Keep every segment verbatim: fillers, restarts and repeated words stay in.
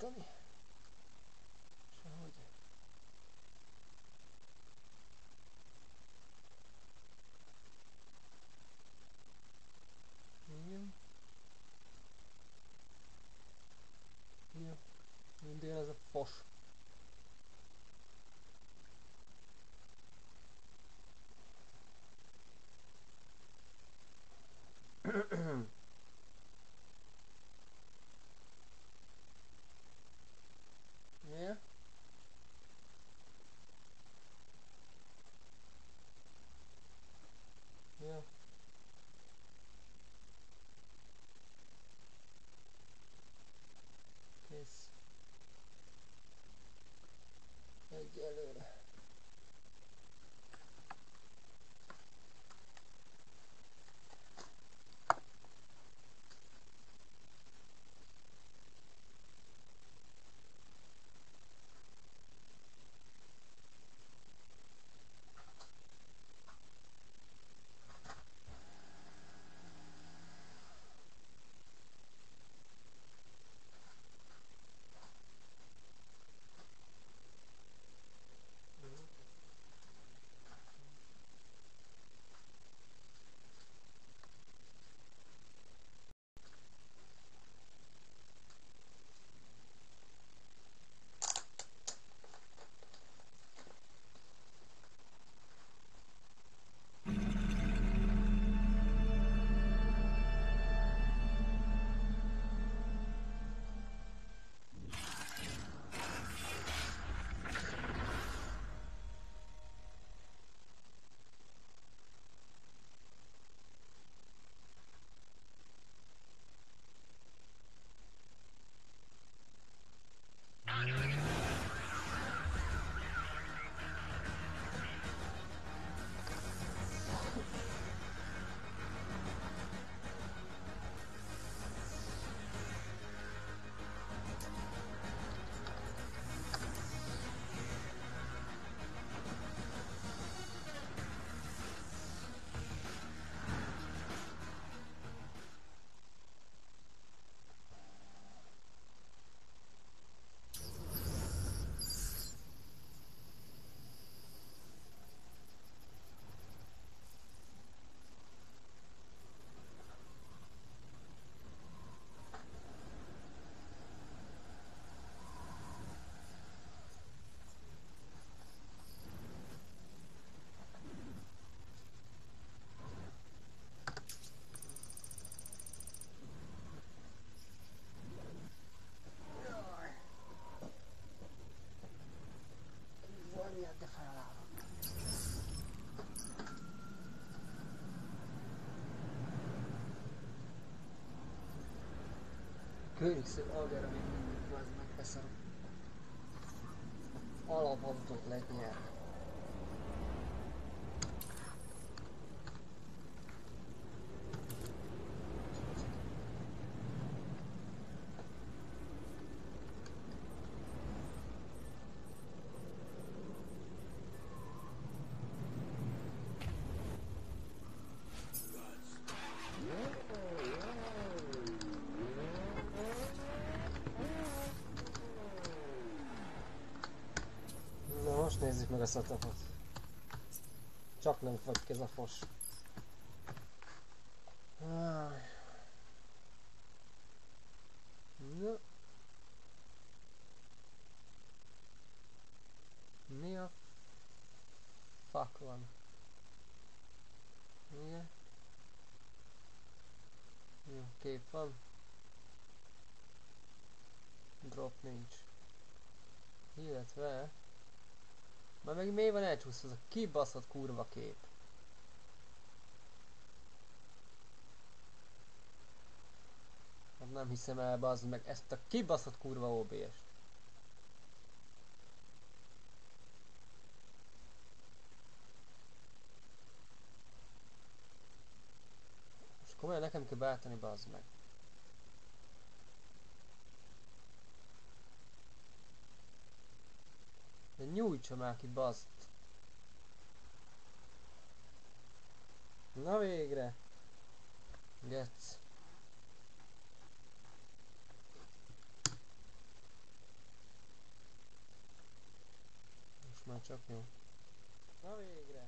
állítani. Sehogy. Igen. Jó. Mindig ez a fos. Yeah. Jó. Kész. Egyelőre. De felállok. Könyvszög Algára még mindig van, megbeszarok. Alapautót lehet nyerni. Most nézzük meg a setupot. Csak nem vagy ki ez a fos. Ah. No. Mi a fuck van? Igen. Jó, kép van. Drop nincs. Illetve... Már meg miért van elcsúszva az a kibaszott kurva kép? Hát nem hiszem el, bazd meg ezt a kibaszott kurva ó bé est. Most komolyan nekem kell beállítani, bazd meg. De nyújtsa már ki, bazd. Na végre! Getsz. Na csak jó. Na végre.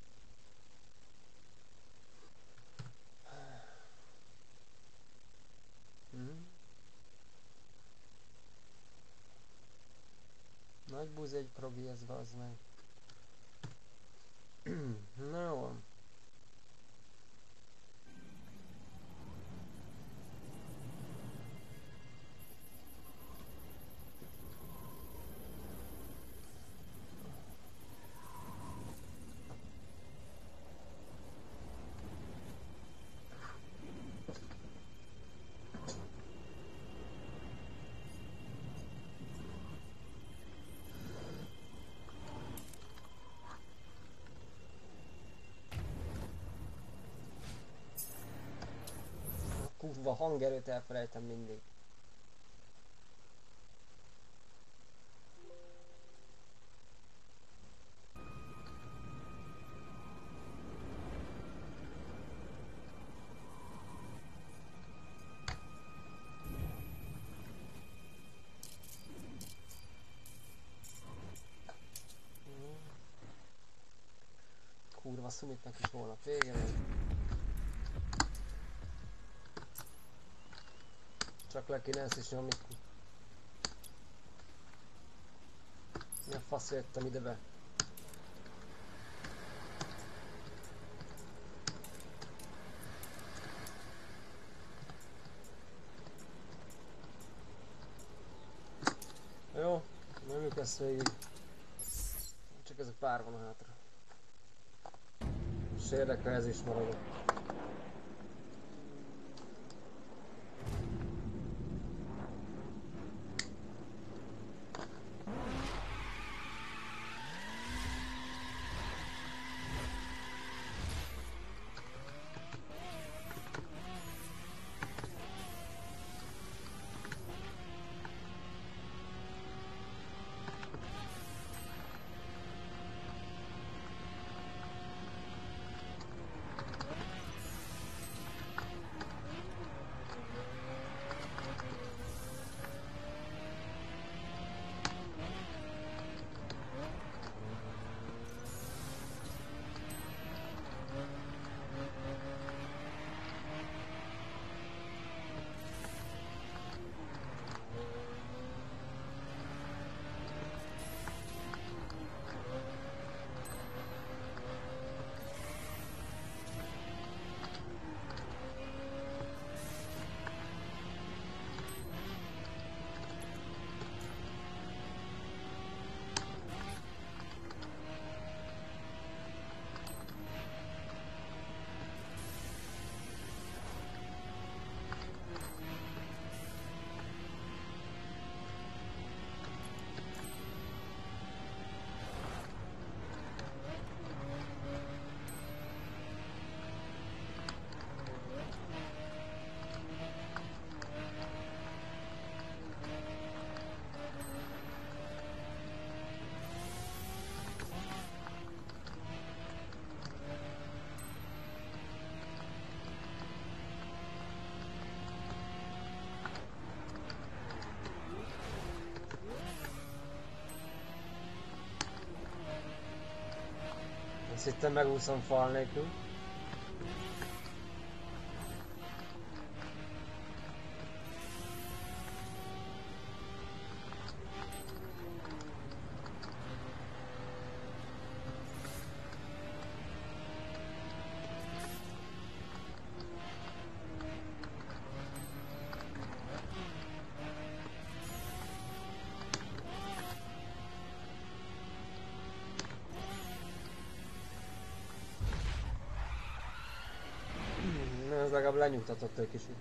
Mhm. Nagy búz egy progi ez, bazd meg. Na jó van. Kurva hangerőt elfelejtem mindig. Kurva Szumitnak is holnap vége van. Csak le kéne ezt is nyomni. Mi a fasz jöttem ide be? Jó, nyomjuk ezt végig. Csak ez a pár van hátra. És érdekel, ez is maradok. Azt hittem megúszom fal nélkül. Ez legalább lenyugtatott egy kicsit.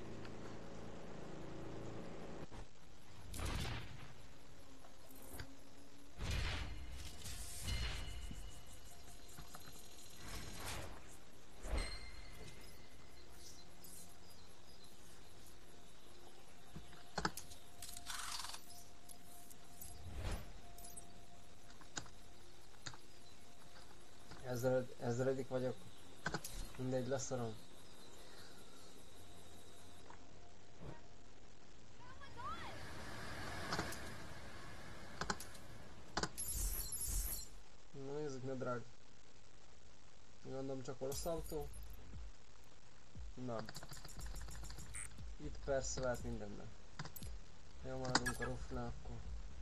Ezzel, ezredik vagyok. Mindegy, leszarom. a drag. Gondolom csak orosz autó. Na. Itt persze lehet mindenben. Jó, maradunk a rufnál akkor.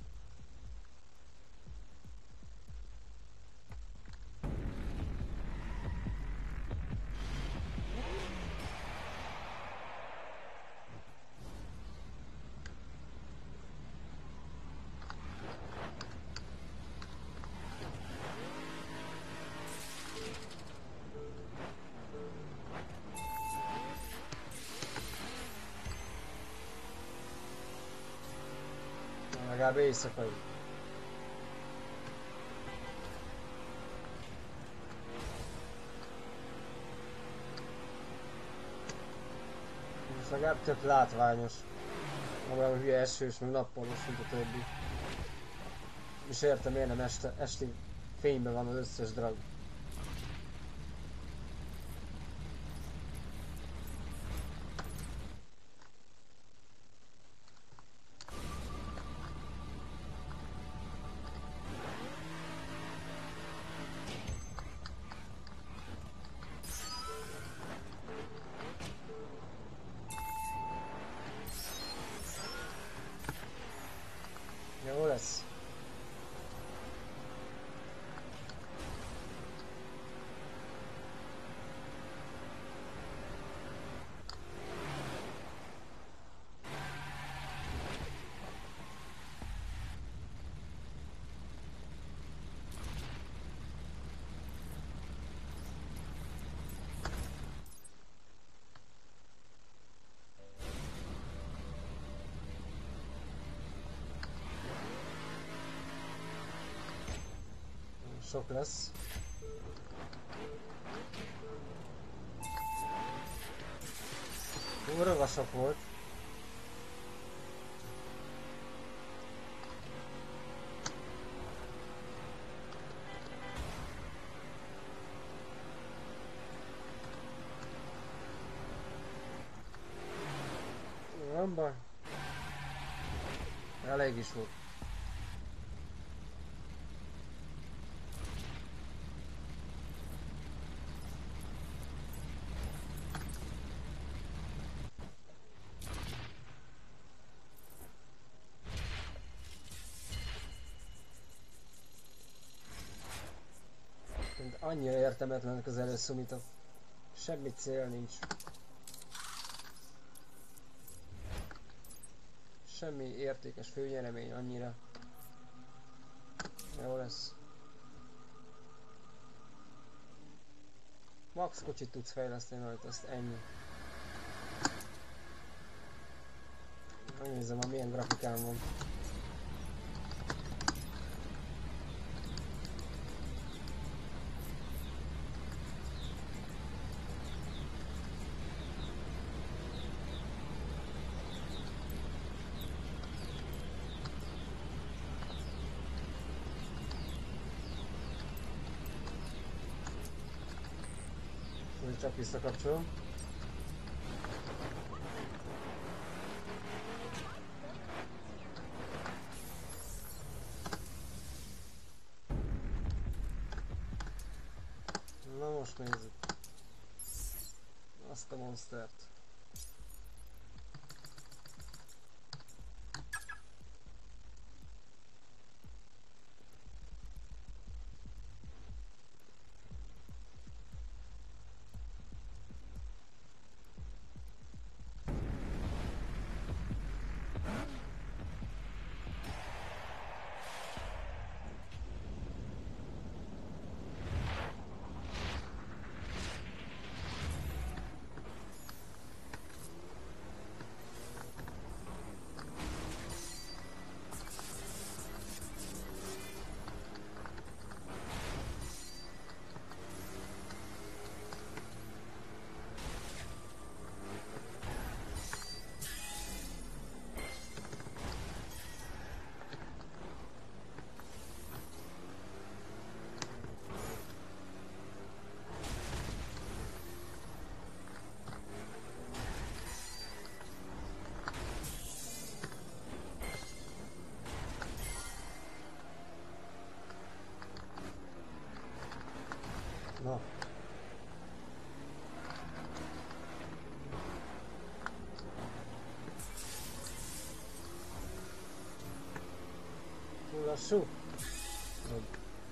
Legalább éjszakai. Most legalább tök látványos. Olyan hülye esős, meg nappalos, mint a többi. És értem, miért nem este, esti fényben van az összes drag. Jó lesz. Sok lesz. Kurva sok volt. Nem baj. Elég is volt. Annyira értelmetlenek az előszumitok. Semmi cél nincs. Semmi értékes főnyeremény annyira. Jó lesz. Max kocsit tudsz fejleszteni rajta, azt ennyi. Megnézem, hogy milyen grafikám van. Csak visszakapcsolom. Na most nézzük. Azt a monstert. Na. Túl lassú? Jobb.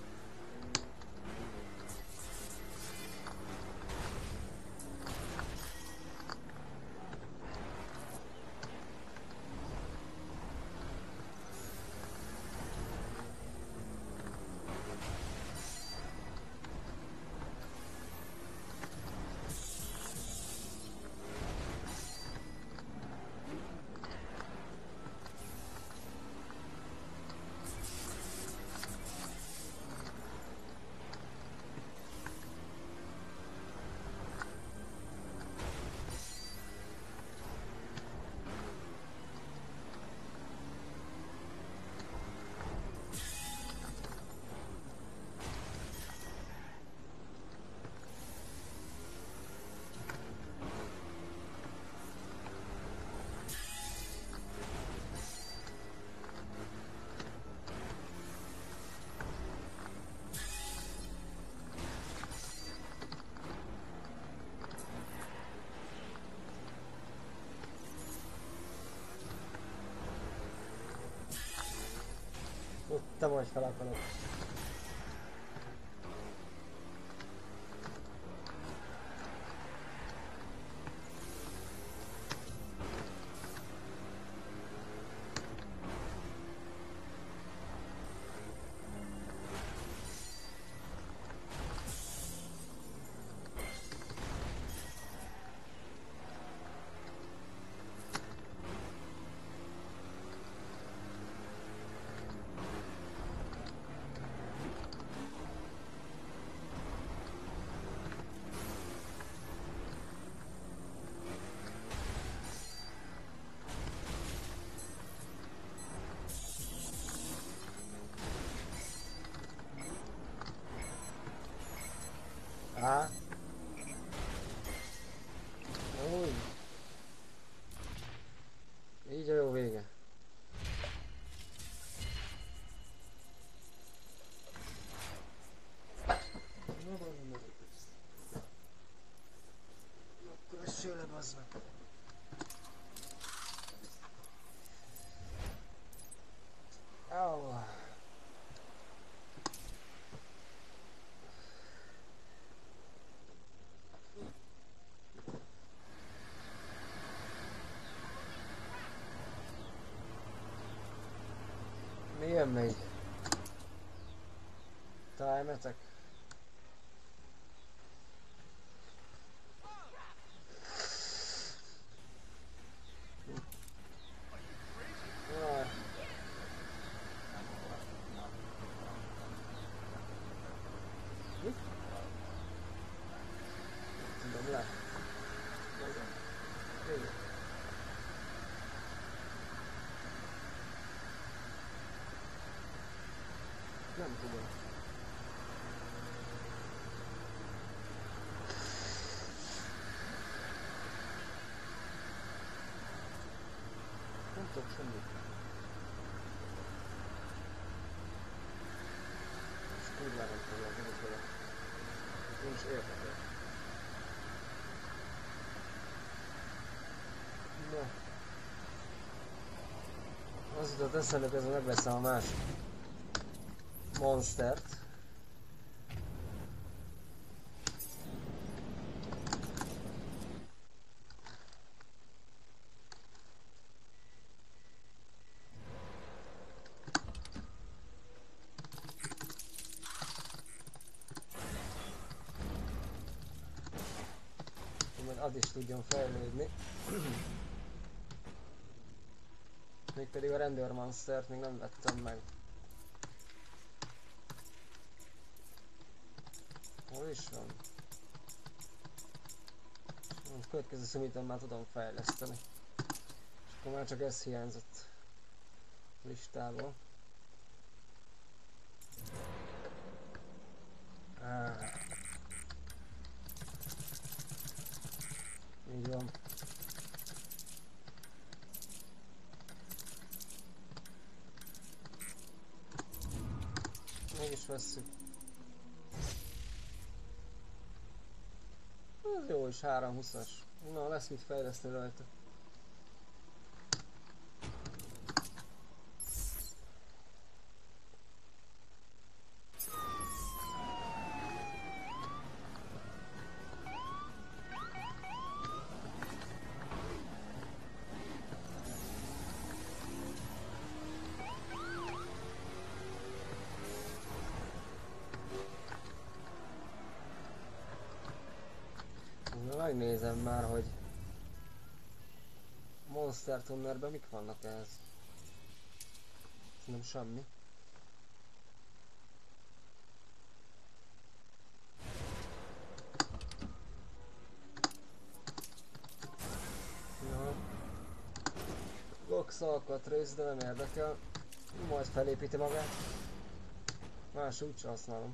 Tudtam, hogy fel akarok. Á. Új. Így a jó vége. Akkor ez sőle bazd meg. Au. Mi jön még? Time-etek? Nem tudom. Nem tudok semmit. És kurvára nem fogják, nem is vele. Nem is érdekel. Na. Az jutott eszembe, közben megveszem a másik monstert. Hogy az is tudjon fejlődni. Mégpedig a rendőrmonstert még nem vettem meg. Hol is van? A következő szumiten már tudom fejleszteni. És akkor már csak ez hiányzott listából. Ah. Így van. Meg is vesszük. Ez jó is, háromszázhúszas. Na, lesz mit fejleszteni rajta. Megnézem már, hogy Monster Tunnerben mik vannak ehhez. Nem semmi. Ja. Lox alkatrész, de nem érdekel. Majd felépíti magát. Más úgyse használom.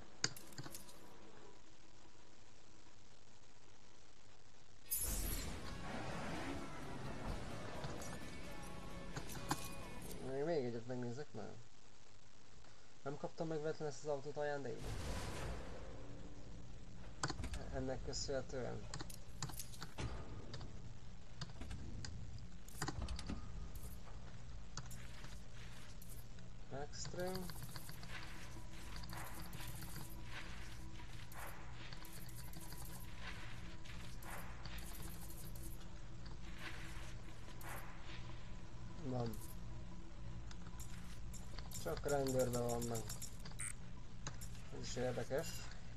Még egyet megnézek már. Nem kaptam meg véletlenül ezt az autót ajándékba? Ennek köszönhetően. Extreme. Van. Csak rendőrben van meg. Ez is érdekes.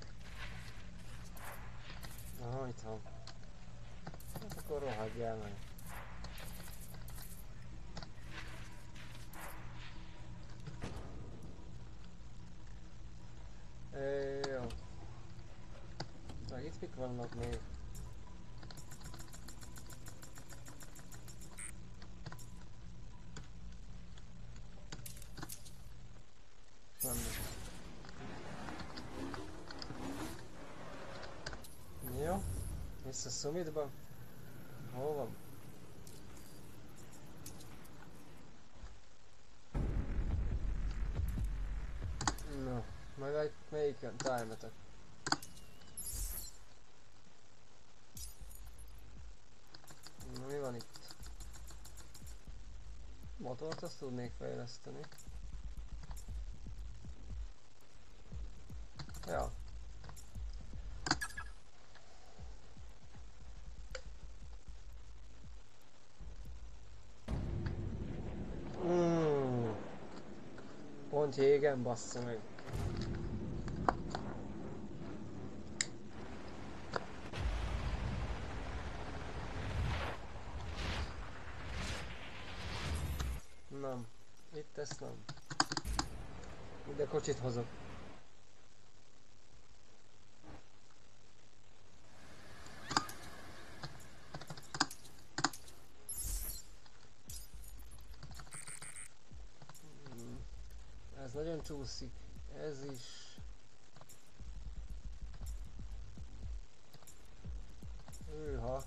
Aha, itt van. Hát akkor rohadjál meg. É, jó. Meg itt mik vannak még? Jó, vissza Summitba. Hol van? No, meg egy melyiken time-etek. Na, mi van itt? Motort azt tudnék fejleszteni. Ja. Mm. Pont jégen, bassza meg. Nem. Itt ezt nem. Ide kocsit hozok. Ez nagyon csúszik. Ez is. Hűha.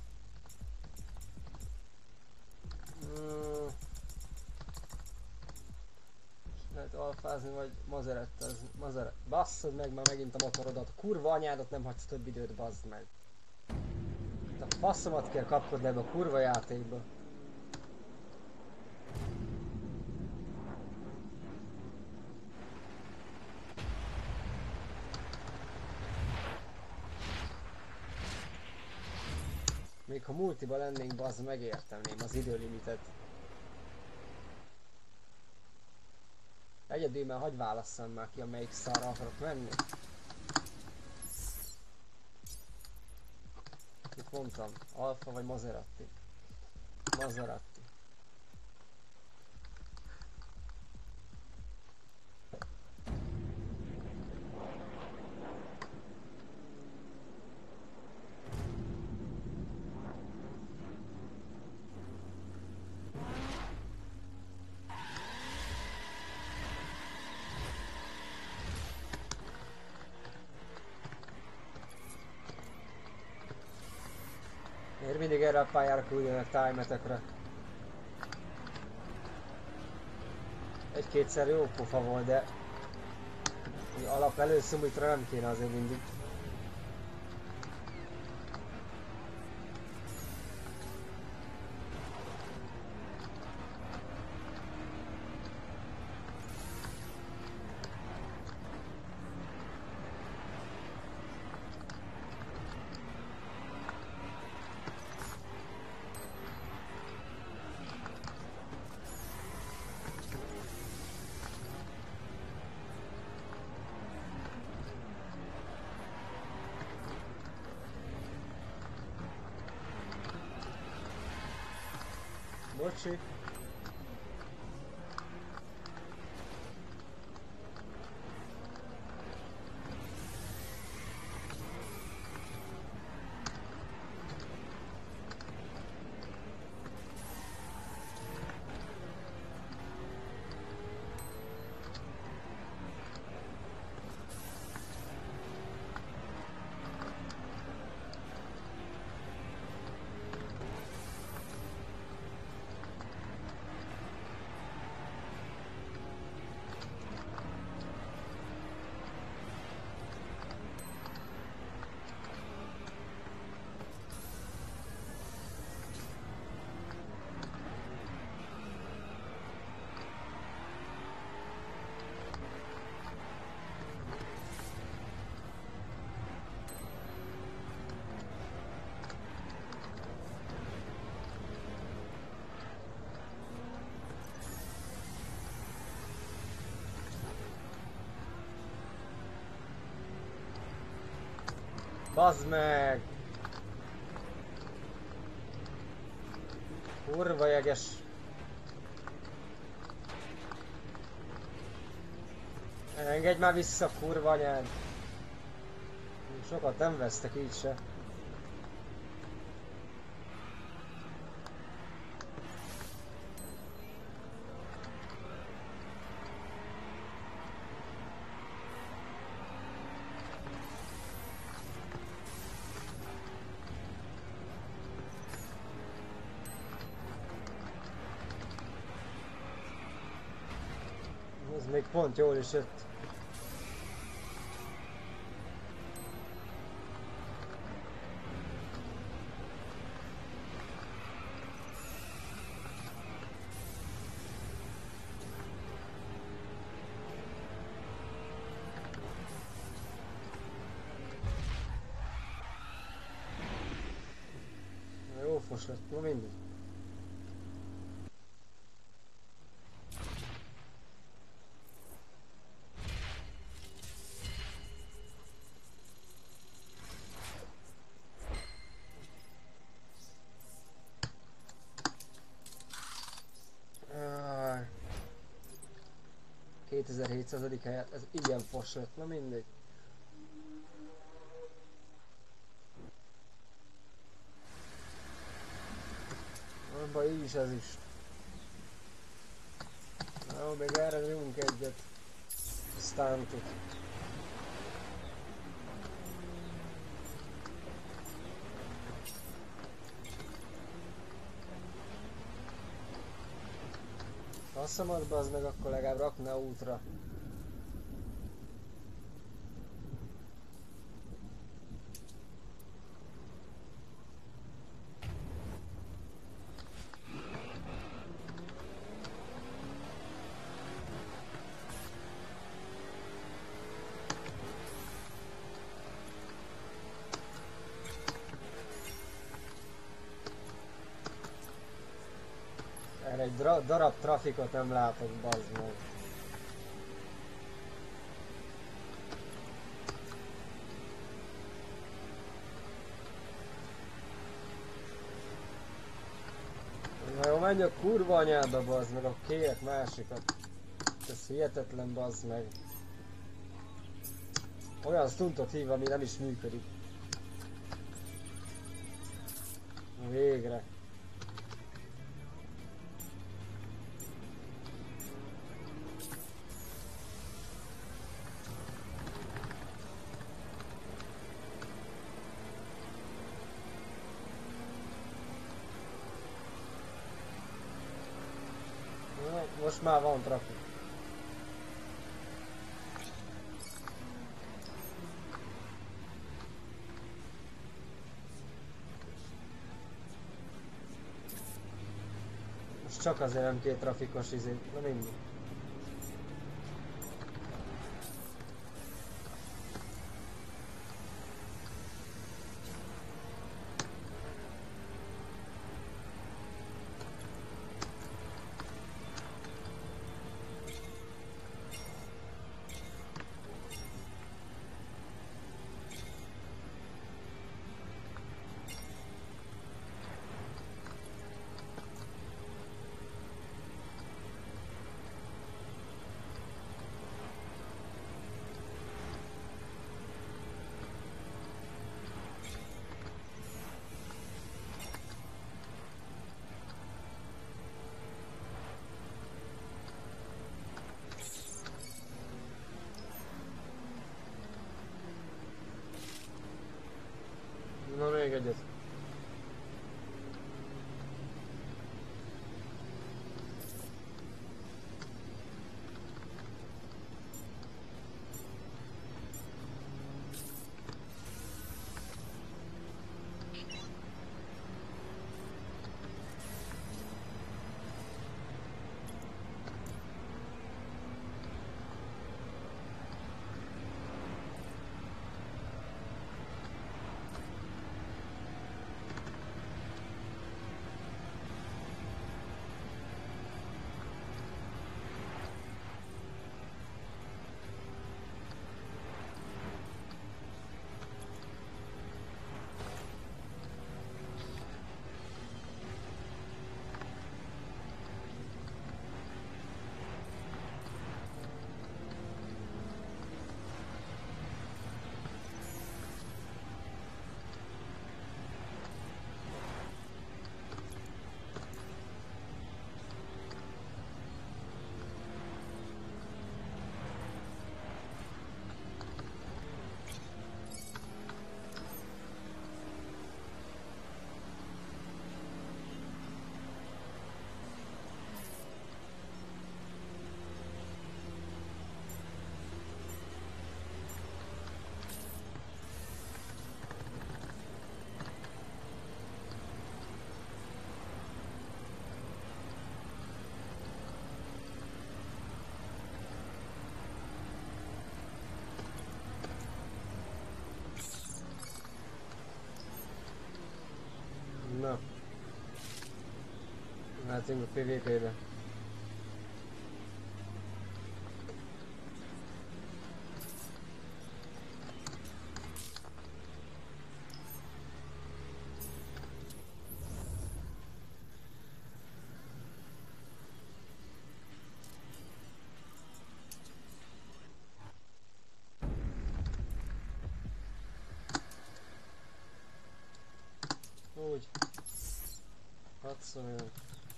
Mm. Lehet alfázni vagy mazerettezni. Mazeret. Basszod meg már megint a motorodat. Kurva anyádat nem hagysz több időt, bazd meg. A faszomat kell kapkodni ebbe a kurva játékba. Még ha multiba lennénk, bazd megérteném az időlimitet. Egyedül már hagyj válasszam már ki, amelyik szarra akarok menni. Mit mondtam? Alfa vagy Maserati? Maserati. Miért mindig erre a pályára küldjenek time-etekre? Egy-kétszer jó pofa volt, de alap előszumitra nem kéne azért mindig. kocsi. Bazd meg! Kurva jeges! Engedj már vissza, kurva anyád! Sokat nem vesztek így se. Ez még pont jól is jött. Jó fos lett, na mindegy. kétezer-hétszázadik helyett, ez igen fos lett, na mindegy. Abba így is ez is. Jó, még erre nyomunk egyet. Stuntot. Asszamat bazd meg, akkor legalább rakna útra. Erre egy darab trafikot nem látok, bazd meg. Na jó, menj a kurva anyába, bazd meg, akkor kérek másikat. Ez hihetetlen, bazd meg. Olyan stuntot hív, ami nem is működik. Végre. Most már van trafik. Most csak azért nem két trafikos izé, na mindig. Na még egyet. Na. Mehetünk a pé vé pé-be. Úgy. Hadd szóljon.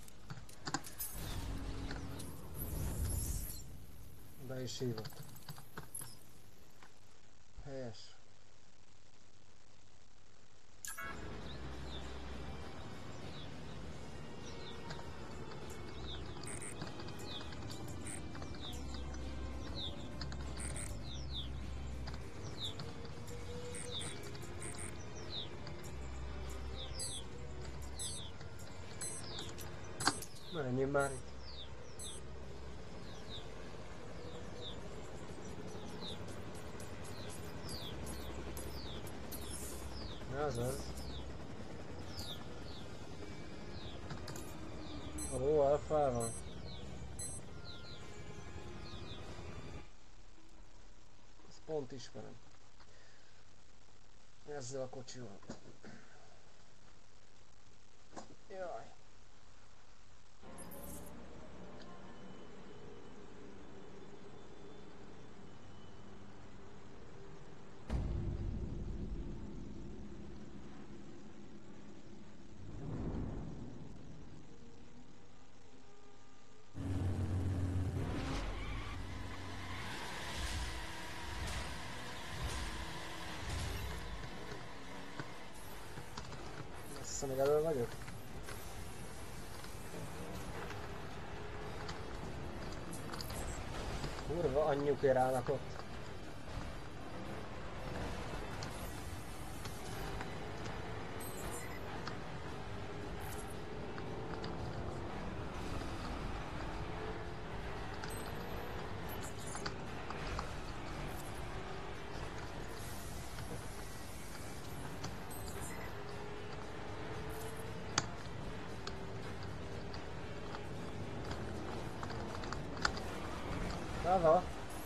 Be is hívott. Helyes. Menjünk már itt. Azaz. Ó, elfár van. Ezt pont ismerem. Ezzel a kocsival. Jaj. Még elő vagyok? Kurva anyjukért állnak ott. Hava?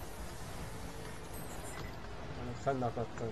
Fennakadtam.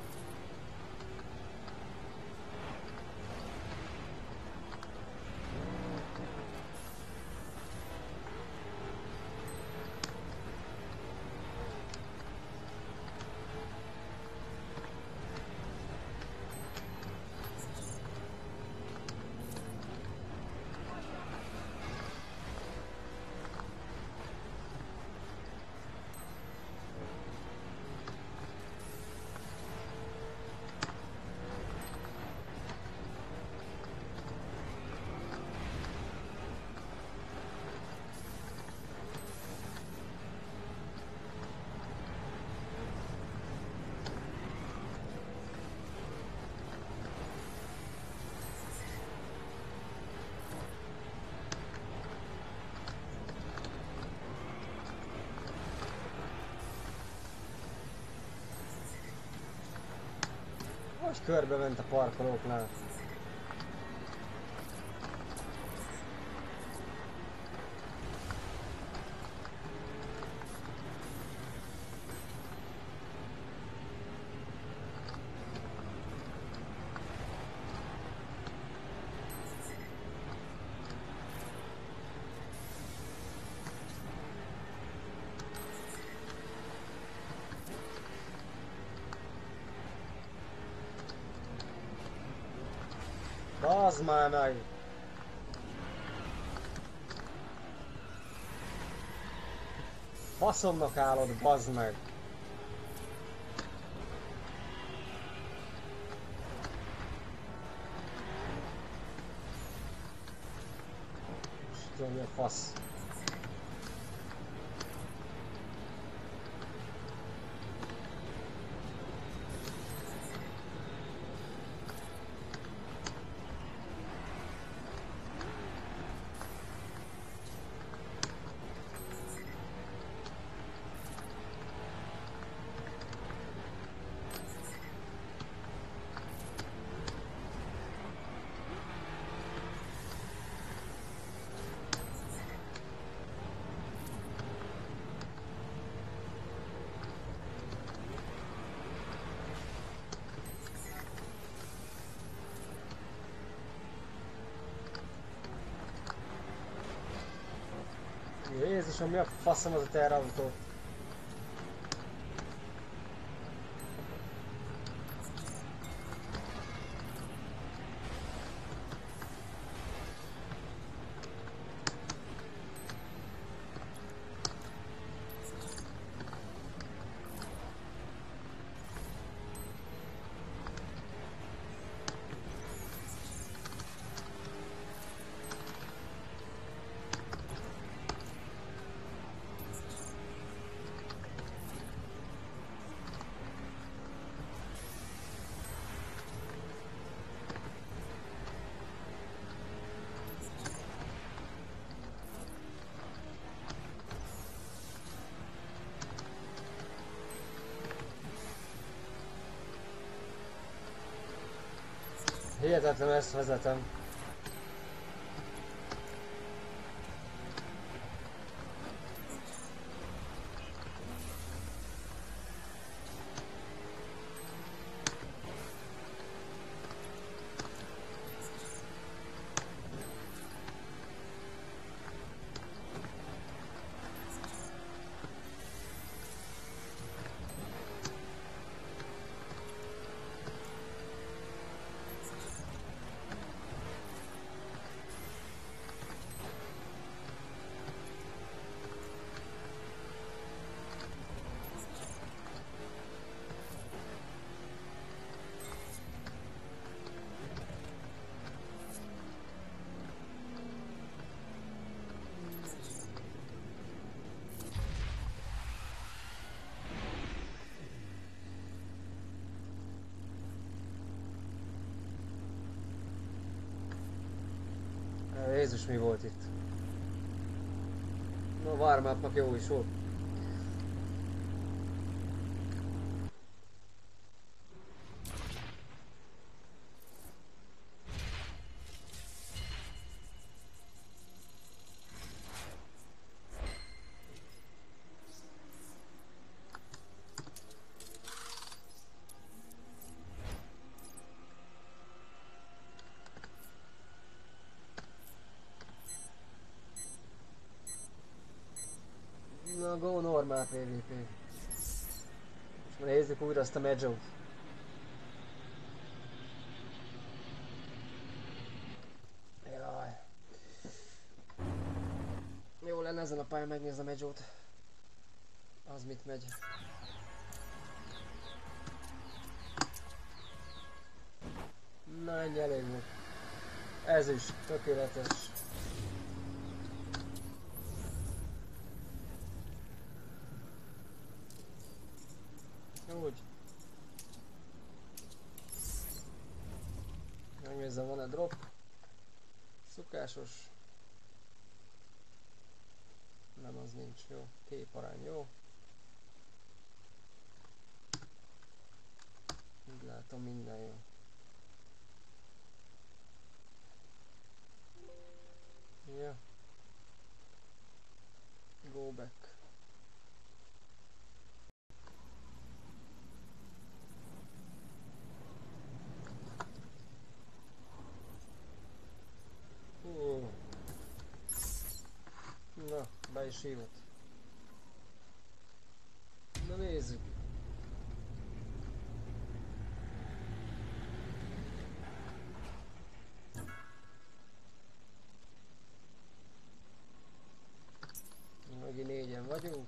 Nagy körbe ment a parkolóknál. Bazd már meg! Faszomnak állod, bazd meg! Istenem, mi a fasz? Jézusom, mi a faszom az a terrautó? Hihetetlen, ezt vezetem. Jézus, mi volt itt? No, warm-upnak jó is volt. Na, go normál pé vé pé. És már nézzük újra azt a Medjow-t. Jaj. Jó lenne ezen a pályán megnézni a Medjow-t. Az mit megy. Na, ennyi elég volt. Ez is tökéletes. Úgy. Megnézem, van-e drop. Szokásos. Nem, az nincs jó. Képarány jó. Úgy látom. Látom, minden jó. Ja. Go back. Uh. Na, be is hívott. Na nézzük. Megint négyen vagyunk.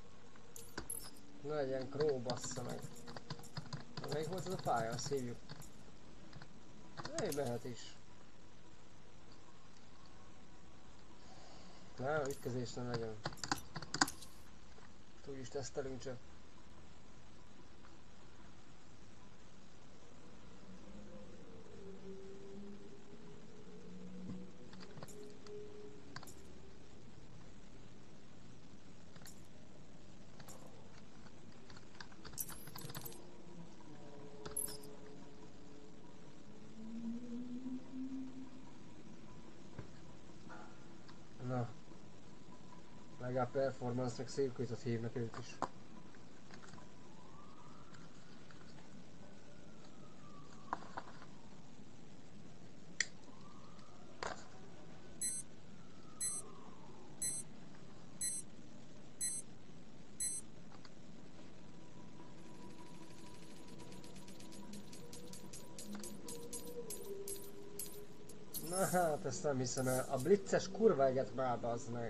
Ne legyen Crow, bassza meg. Melyik volt ez a pálya? Azt hívjuk. Éj, mehet is. Na, ütközés nem legyen. Úgyis tesztelünk csak. Na. Legalább performance-nek circuitot hívnak ők is. Na hát, ezt nem hiszem el. A blitzes kurva eget már, bazd meg.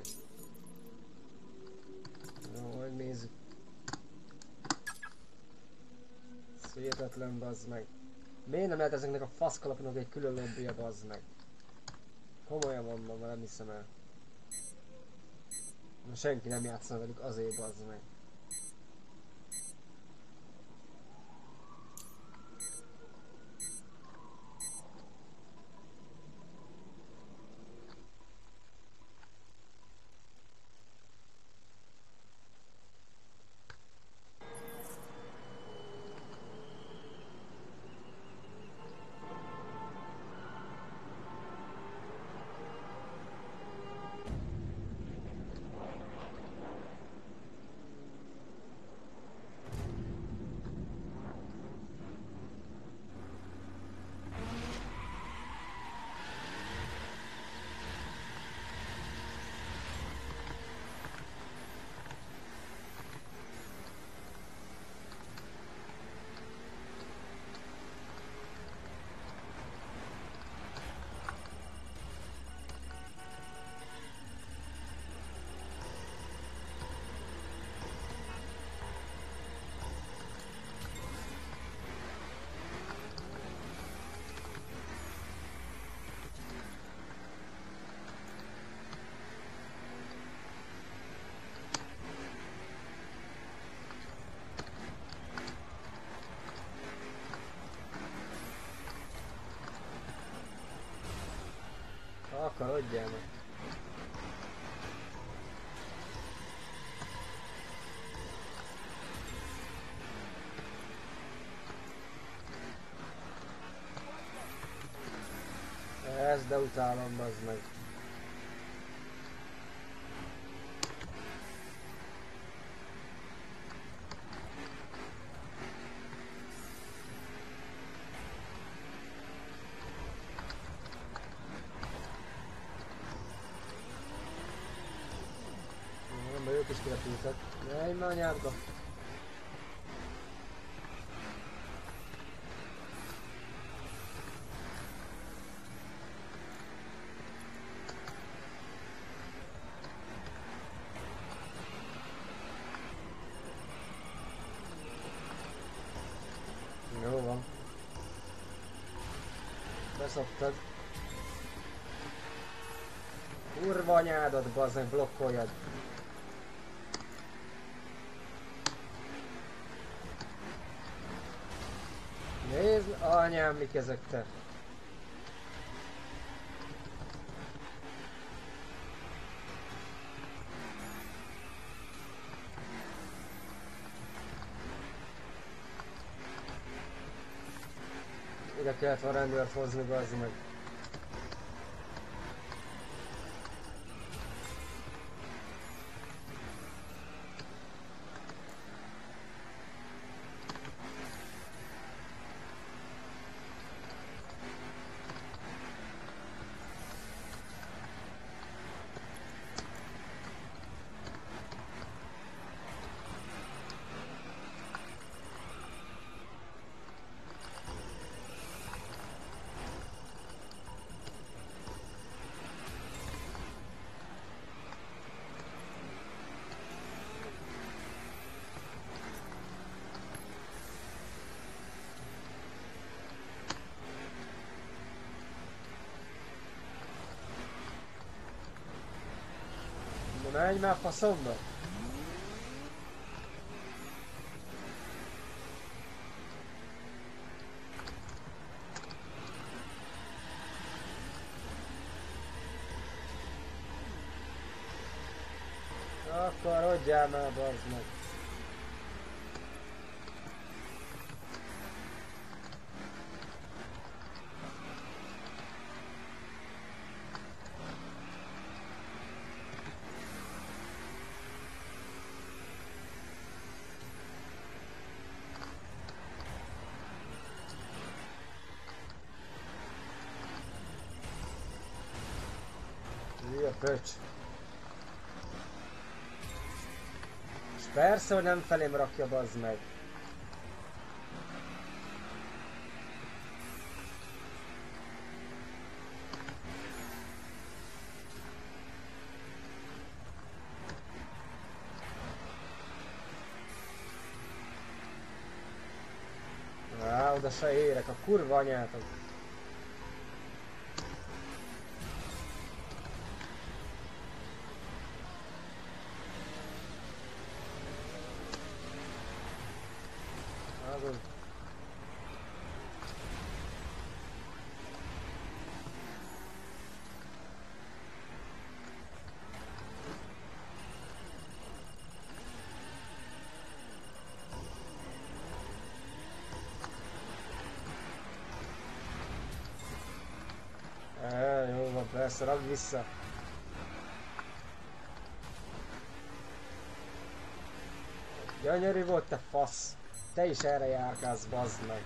Jó, megnézzük. Ez hihetetlen, bazd meg. Miért nem lehet ezeknek a faszkalapnak egy külön lobbija, bazd meg? Komolyan mondom, mert nem hiszem el. Na, senki nem játszana velük, azért, bazd meg. Akarodjál meg. Ez, de utálom, bazd meg. Ők is kirepültek. Jaj, ma anyádba. Jó van. Beszoptad. Kurva anyádat, bazd meg, blokkoljad. Nézd, anyám, mik ezek te? Ide kellett volna rendőrt hozni, bazd meg. Menj már faszomba! Akkor hagyjál már, bazd meg! Hülye pöcs! És persze, hogy nem felém rakja, bazd meg! Á, oda se érek, a kurva anyátok! Az. E, jó van, persze, rakd vissza! Gyönyörű volt, te fasz! Te is erre járkálsz, bazd meg!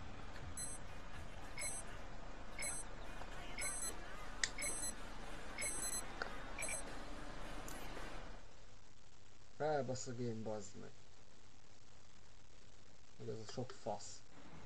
Felbasz a game, bazd meg! Meg ez a sok fasz!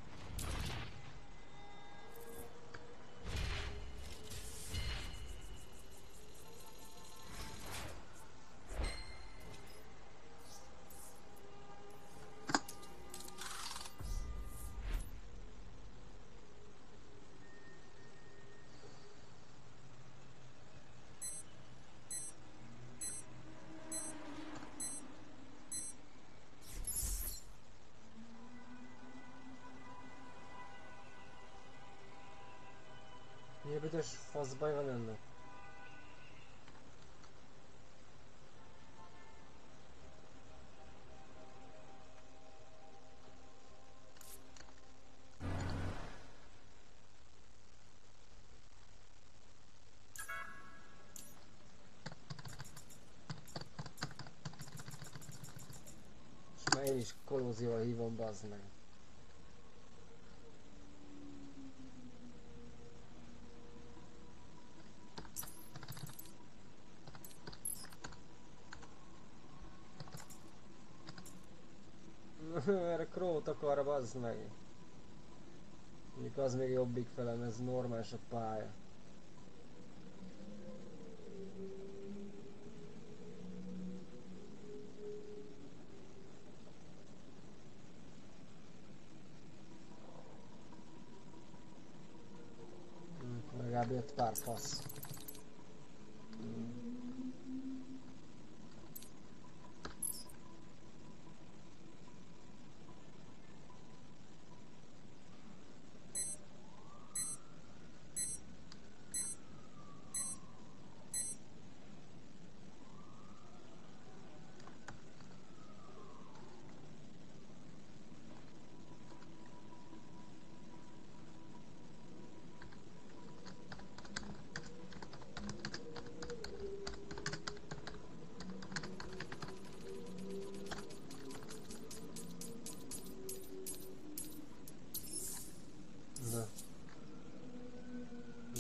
Milyen büdös faszbaj van ennek? És már én is kolózióval hívom, bazd meg. Erre krót akar, bazd meg. Mondjuk az még jobbik felem, ez normális a pálya. Hm, legalább jött pár fasz.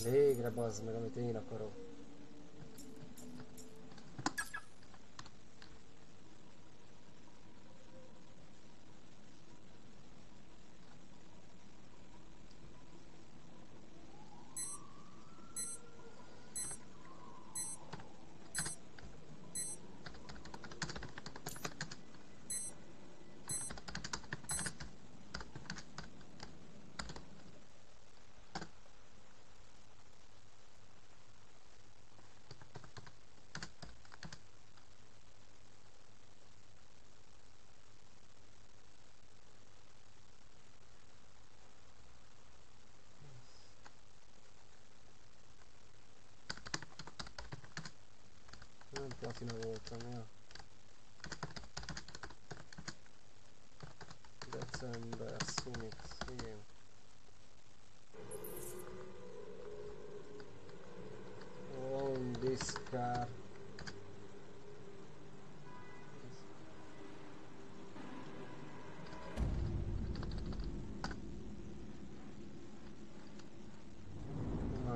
Végre bazd meg, amit én akarok. Nem platina voltam, ja. December, Sunix, igen. On discard. Na.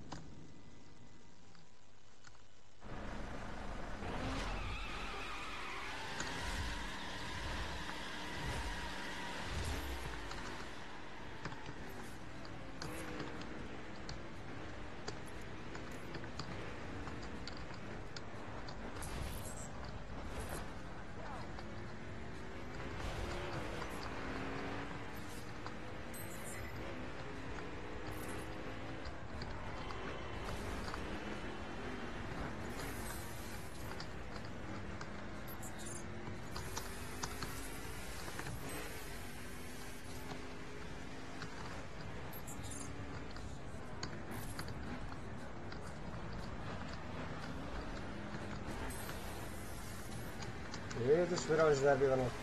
Jézus, Mirage derbi van ott.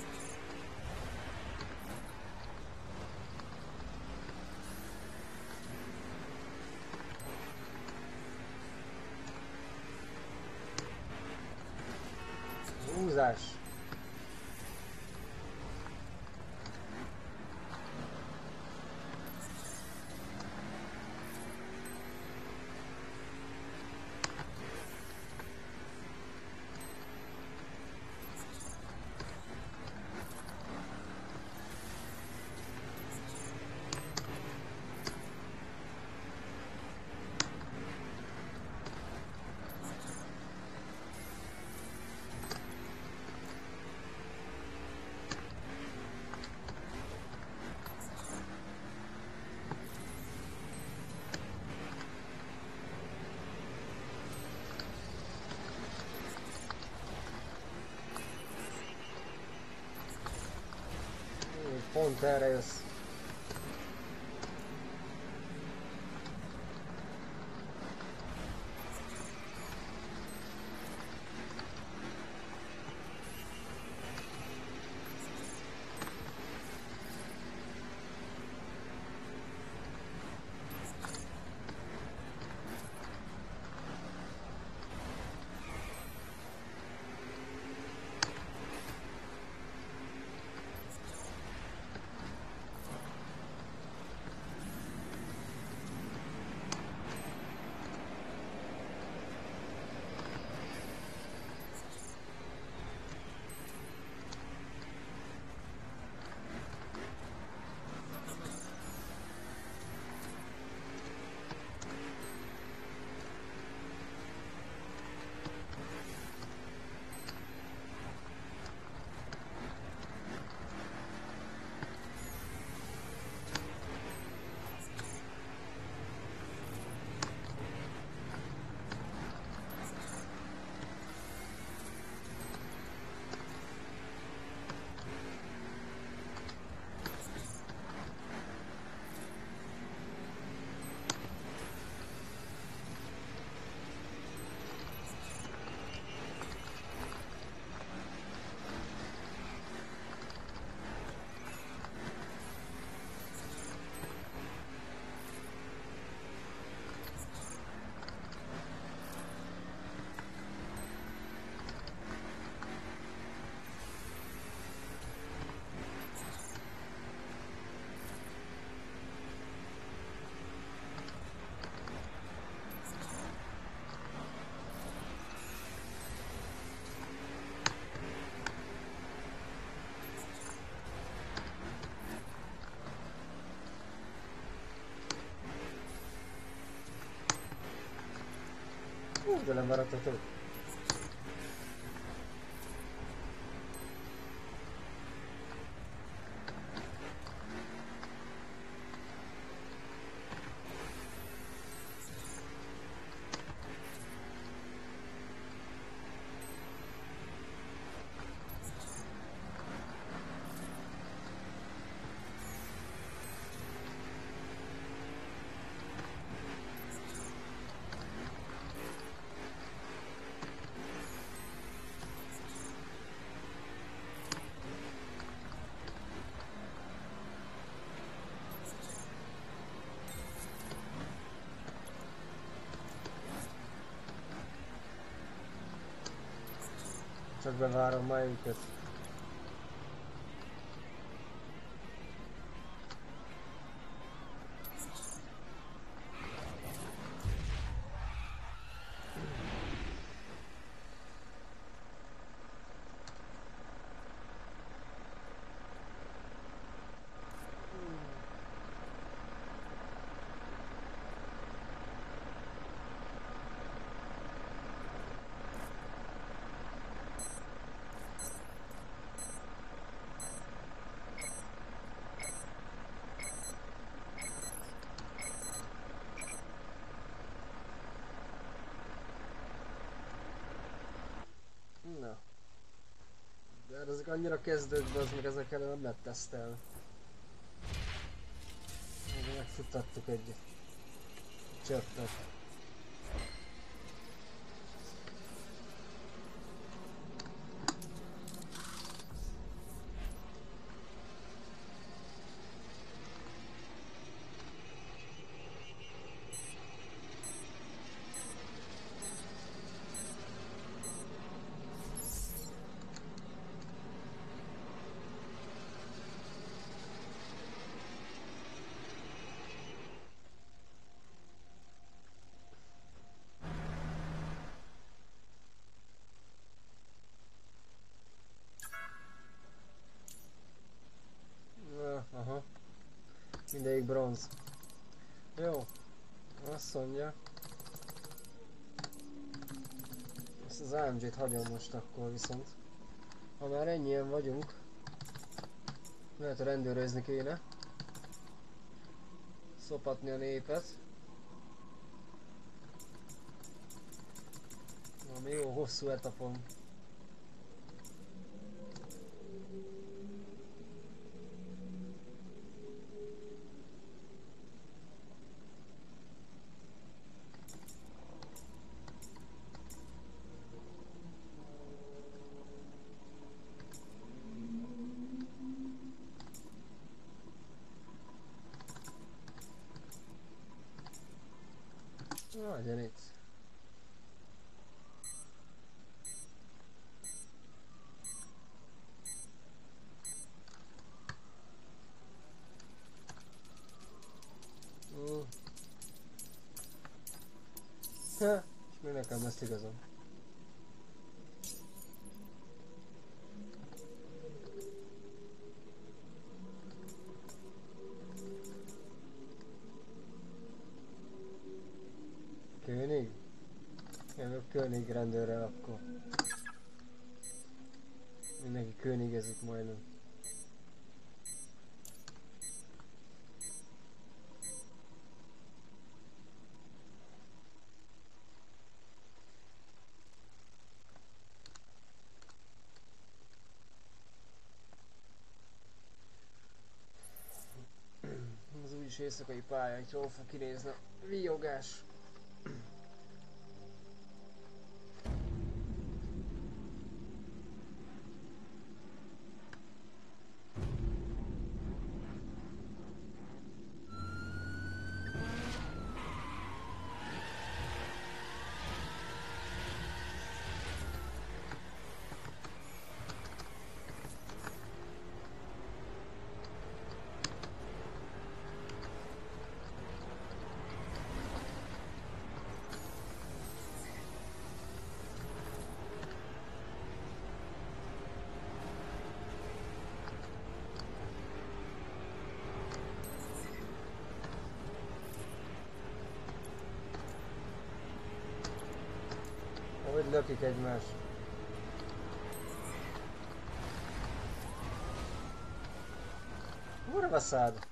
Húzás. Pont erre jössz. velem maradhatok. Csak bevárom már őket. Na. De hát ezek annyira kezdőkbe, az meg ezekkel nem lehet tesztelni. Megfuttattuk egy csöppet. Aha. Mindegyik bronz. Jó. Azt mondja. Ezt az á em gét hagyom most akkor viszont. Ha már ennyien vagyunk. Lehet, hogy rendőrözni kéne. Szopatni a népet. Valami jó hosszú etapon. Legyen itt. Mm. Ha, és mi nekem ezt igazam. König? Jövök König rendőrrel akkor. Mindenki Königezik majdnem. Az úgyis éjszakai pálya, hogy jól fog kinézni a víjogás. lökik egymást. Kurva szád!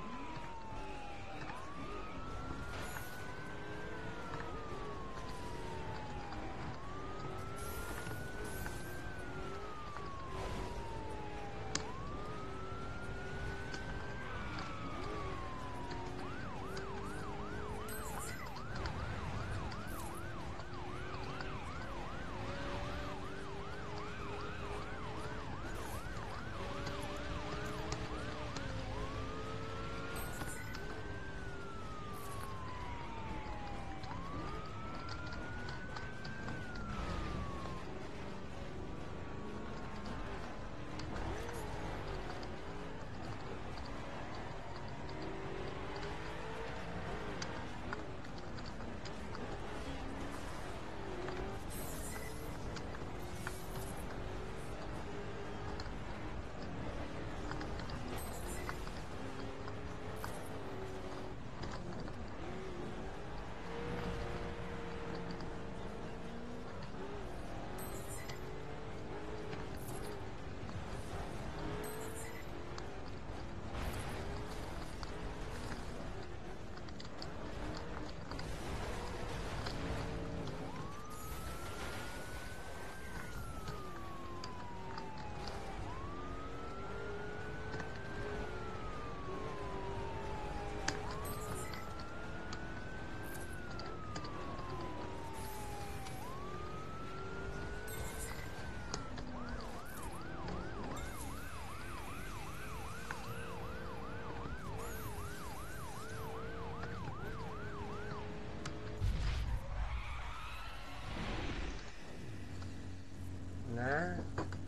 Ne?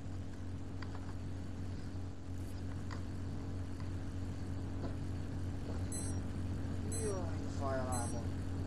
Jaj, fáj a lábam.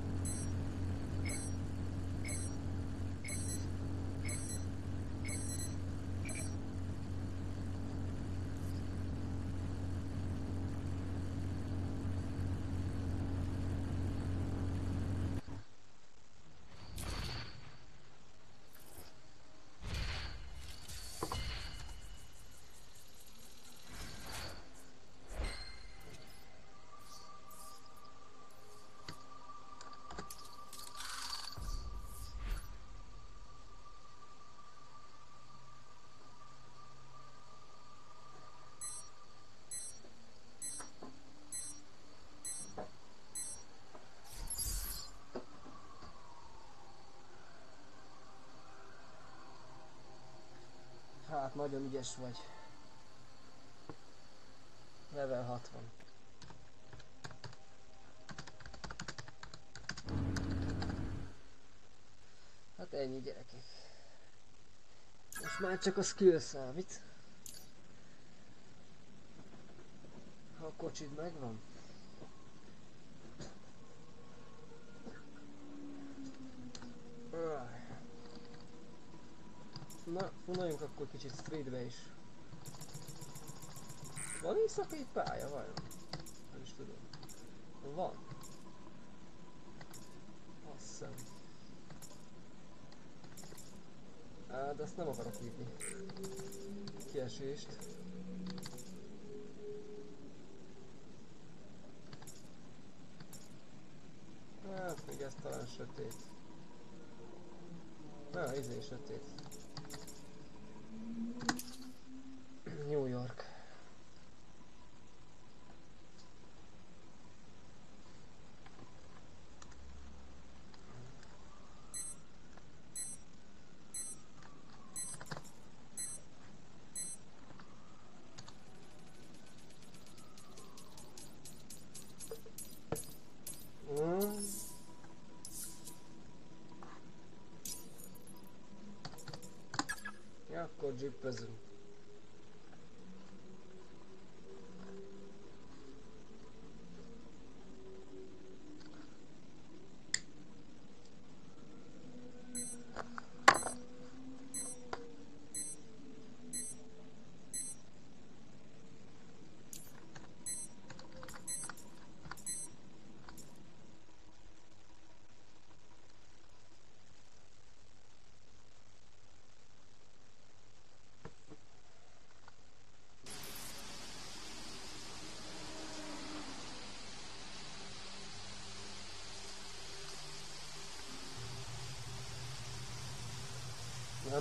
Hát nagyon ügyes vagy. Level hatvan. Hát ennyi gyerekek. Most már csak a skill számít. Ha a kocsid megvan. Na, funuljunk akkor kicsit streetbe is. Van éjszakai pálya vajon? Nem is tudom. Van. Azt hiszem. Á, de azt nem akarok hívni. Kiesést. Hát még ez talán sötét. Na, izé sötét. New York. Mm. Ja, akkor jippezünk.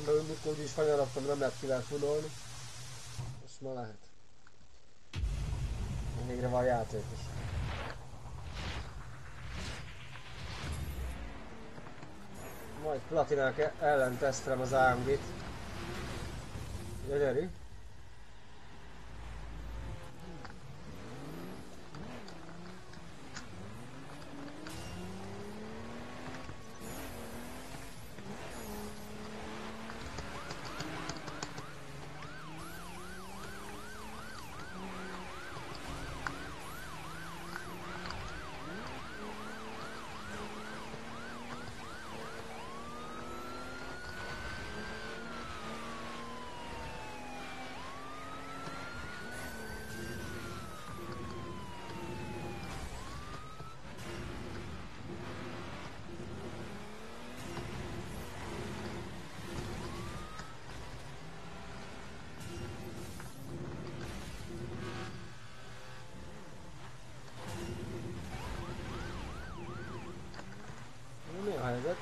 Ezen belül mikor úgyis fanyarabtam, nem lehet kivel tudolni. Most ma lehet. Végre van játékos. Majd platinák ellen tesztelem az á em gét. Gyönyörű. Mi a helyzet?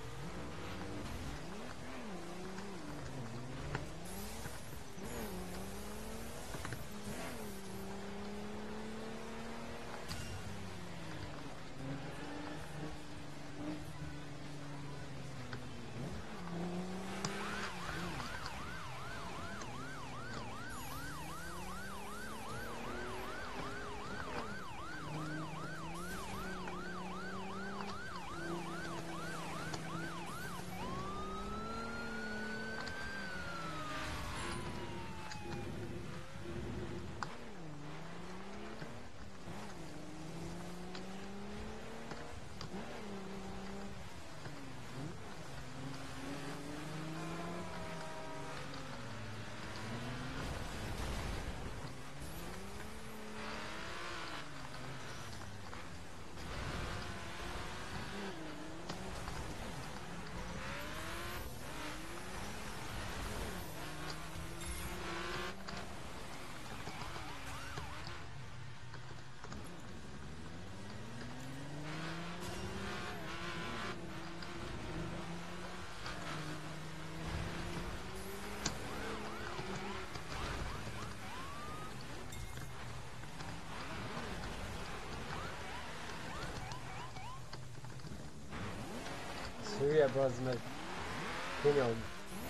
Hülye bazd meg. Kinyom.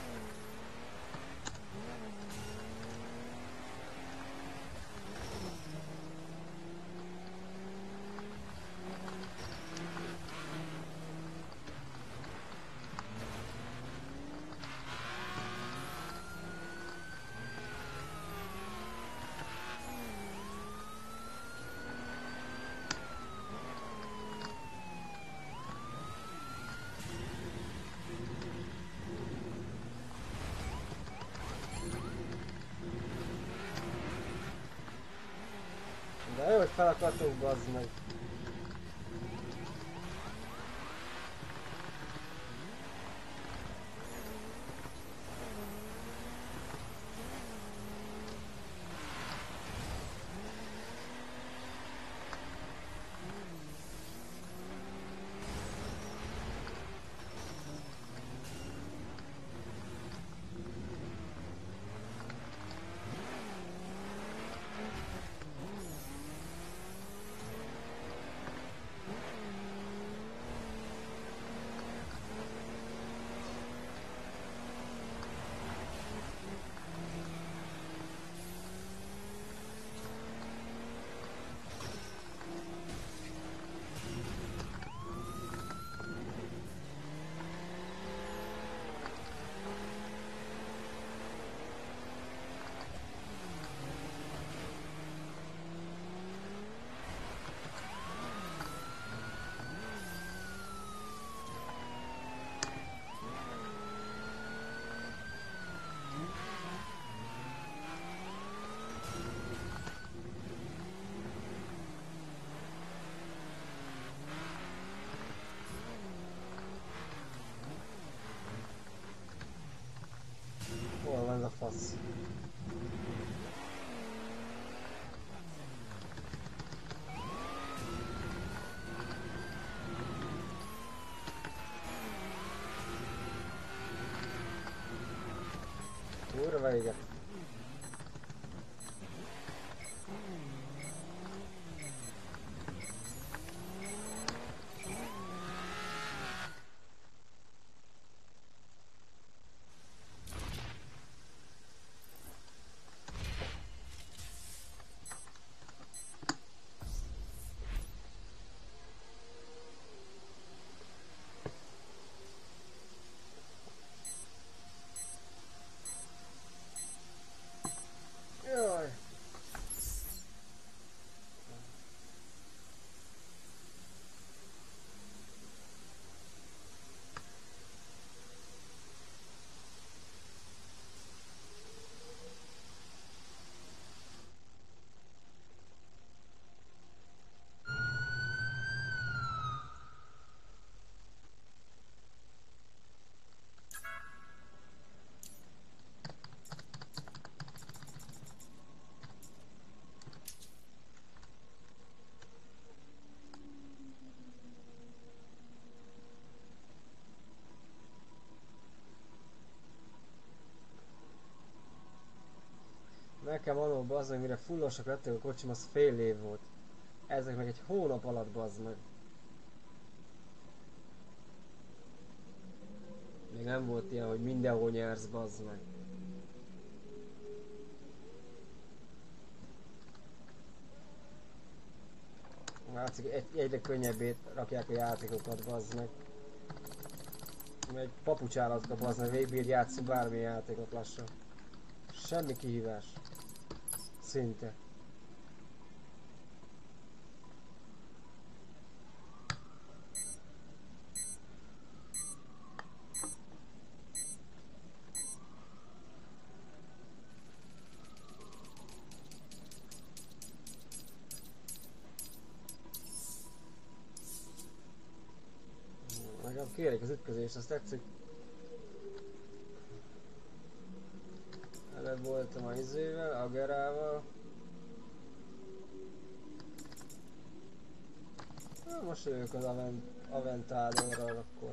De jó, hogy felakadtunk, bazd meg. Hol van a fasz? kurva éget. Jaj. Nekem annól bazd meg, mire fullosak lettek a kocsim, az fél év volt. Ezek meg egy hónap alatt bazd meg. Még nem volt ilyen, hogy mindenhol nyersz bazd meg. Látszik, egy, egyre könnyebbé rakják a játékokat bazd meg. Egy papucsállatka bazd meg, végbír játszunk bármilyen játékot lassan. Semmi kihívás. Szinte. Nekem kérjük az ütközést, azt tetszik. Előbb voltam a izével, a gerával. Na, most jövök az Avent Aventadorral akkor.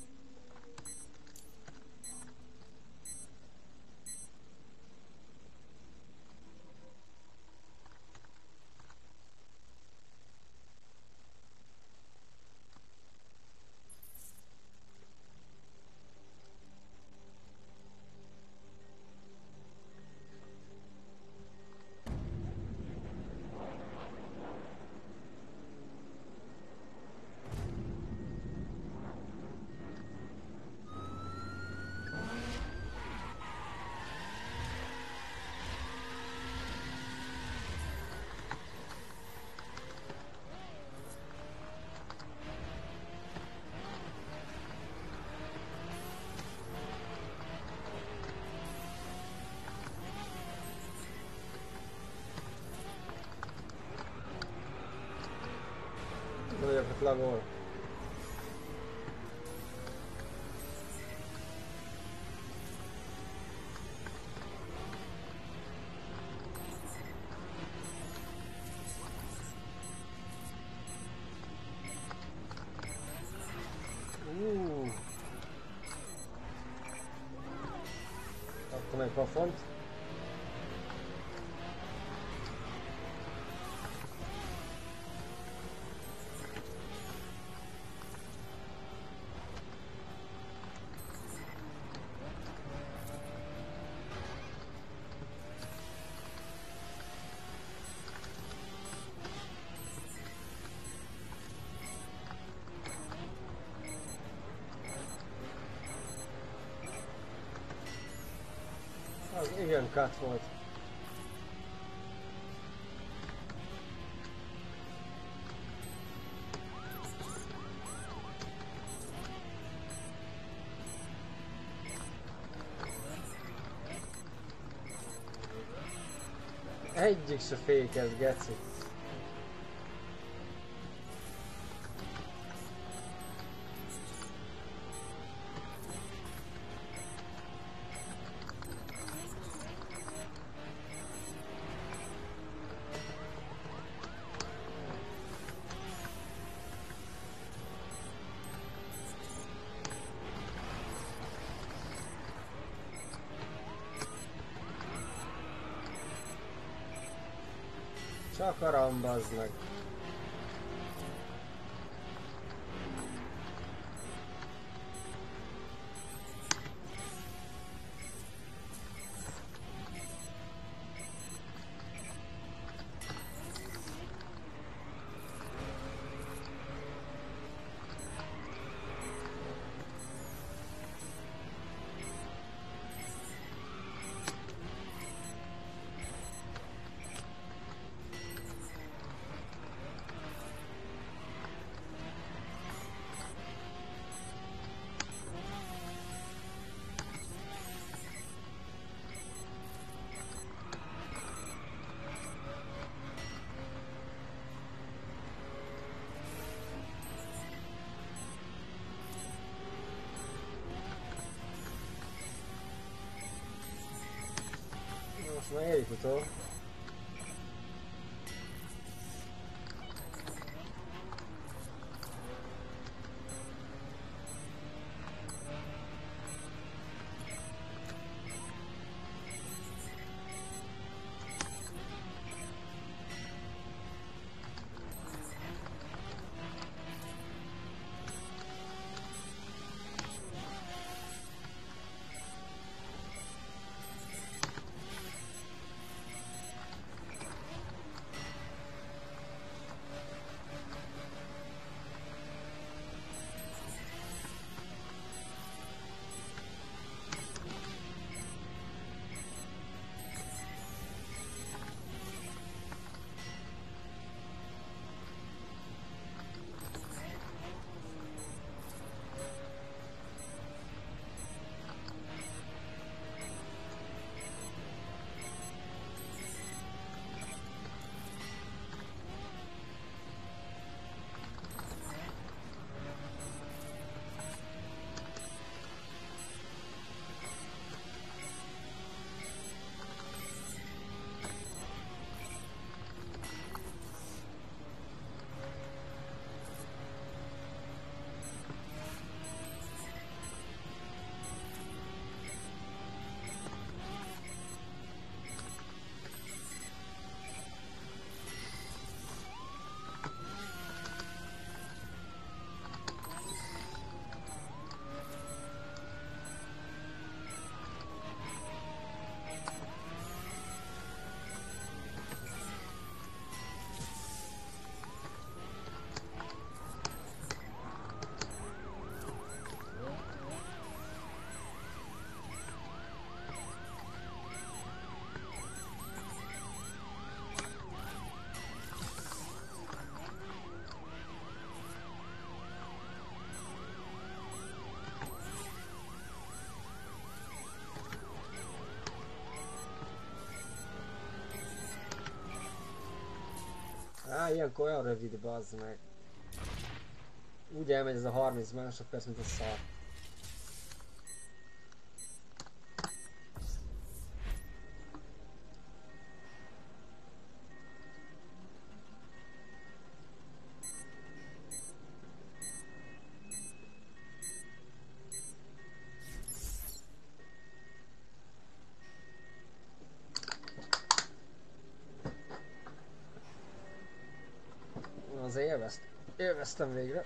Nagyokat lagol. Uh. Kaptam egy pafont. Az igen cut volt. Egyik se fékez, geci. Takaram, bazd meg. Most már érik utol. Á, ilyenkor olyan rövid, bazd meg. Úgy elmegy ez a harminc másodperc, mint a szar. Az élvezt, élveztem végre.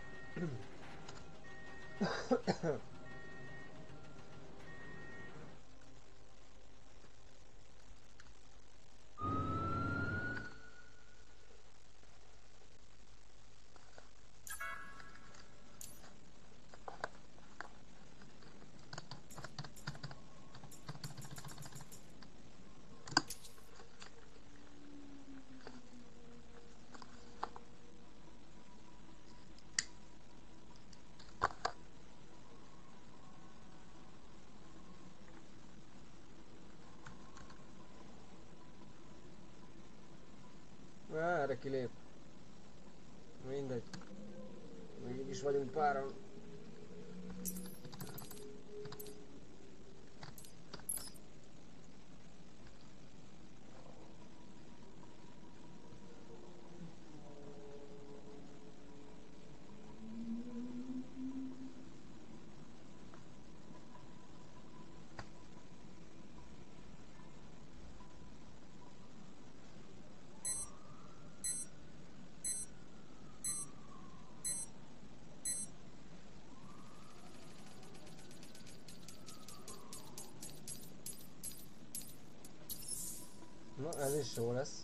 Erre kilép. Mindegy. Még így is vagyunk páran. Ez is jó lesz.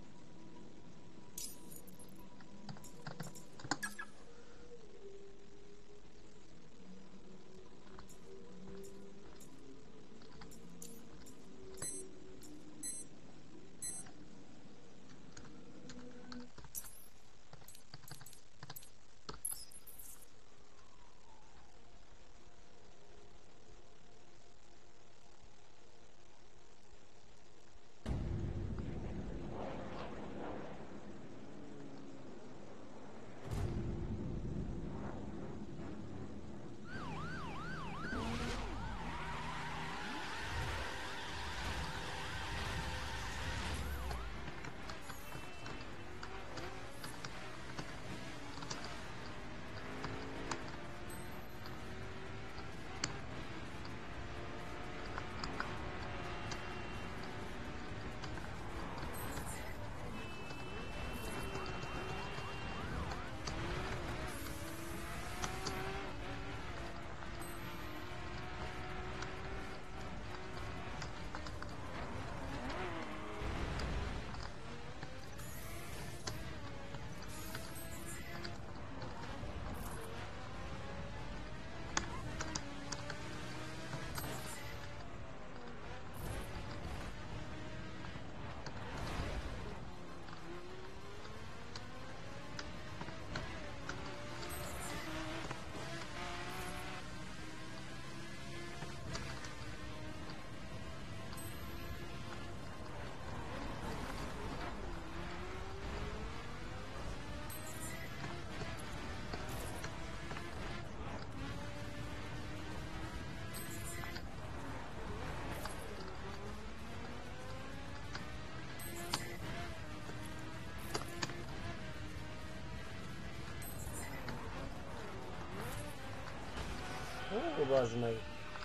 Ó, bazd meg.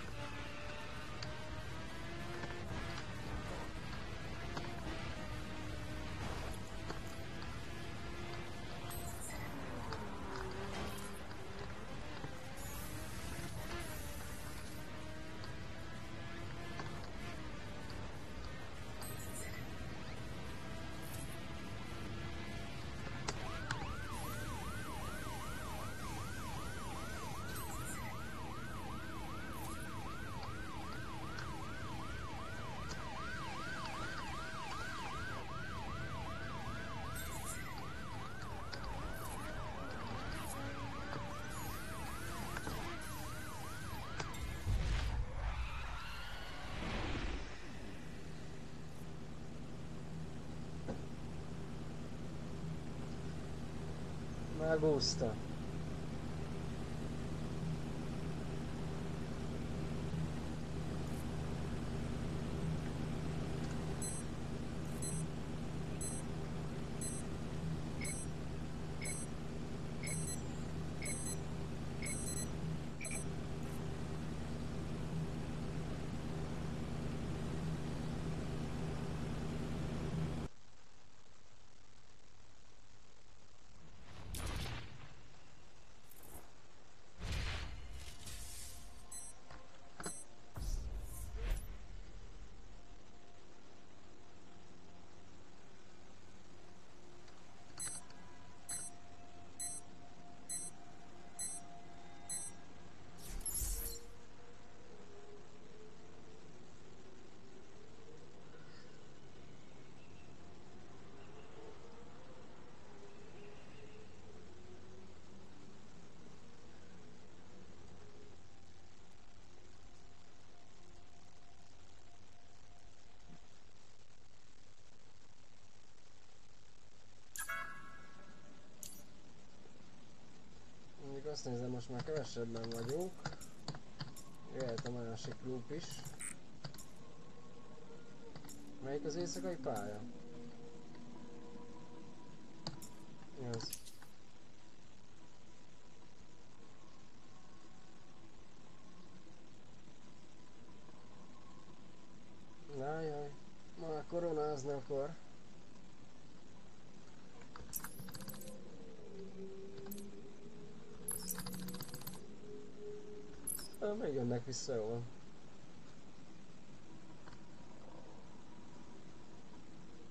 Megúszta. Azt nézem, most már kevesebben vagyunk. Jöhet a másik loop is. Melyik az éjszakai pálya? Ez. Ajaj, már koronázni akar. Még jönnek vissza jól.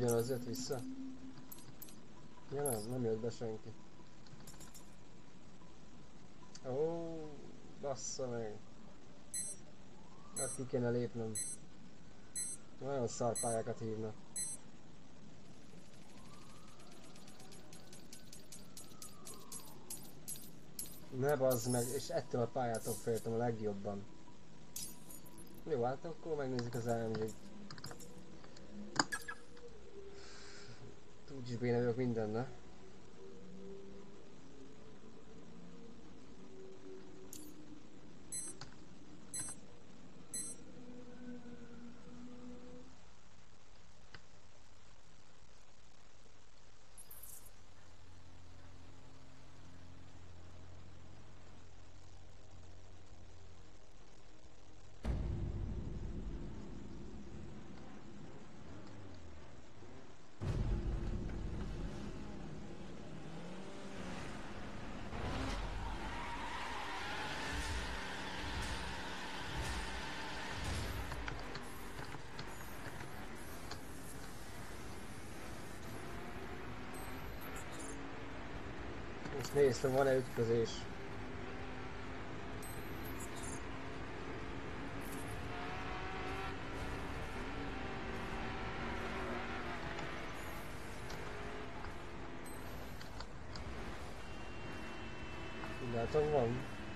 ugyanaz jött vissza? Ja nem, nem jött be senki. Ó, bassza meg. Hát ki kéne lépnem. Nagyon szar pályákat hívnak. Ne bazd meg, és ettől a pályától féltem a legjobban. Jó, hát akkor megnézzük az á em gét. Úgyis béna vagyok mindenne. Most néztem, van-e ütközés. Látom, van.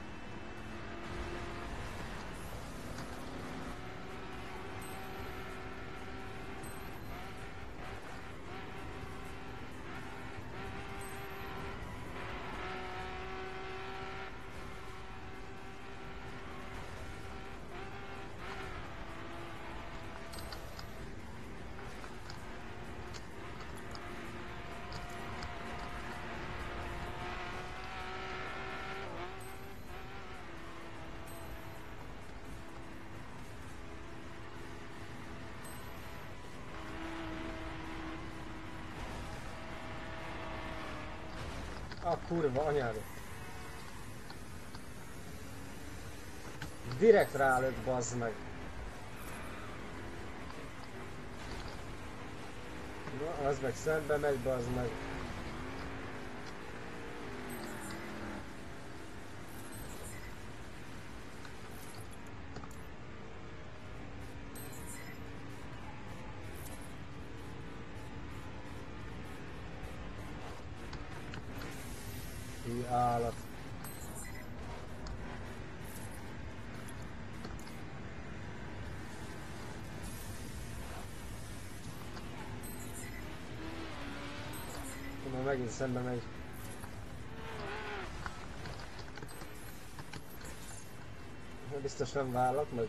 A kurva anyád. Direkt rálőtt, bazd meg. Na, az meg szembe megy, bazd meg. Hű állat. Már megint szembe megy. Biztos nem vállak meg.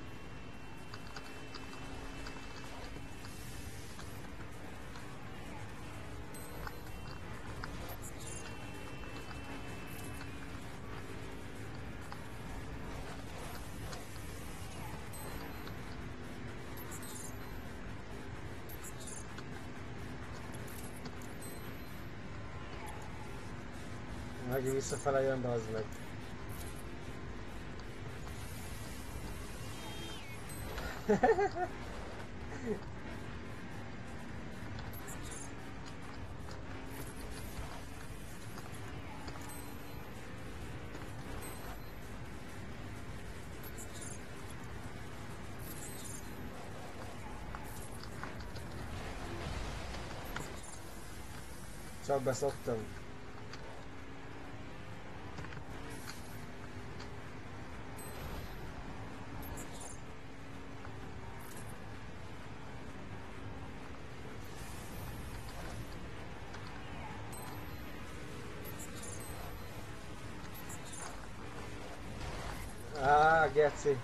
Megint visszafele jön, be az meg. Csak beszoktam. Á, geci.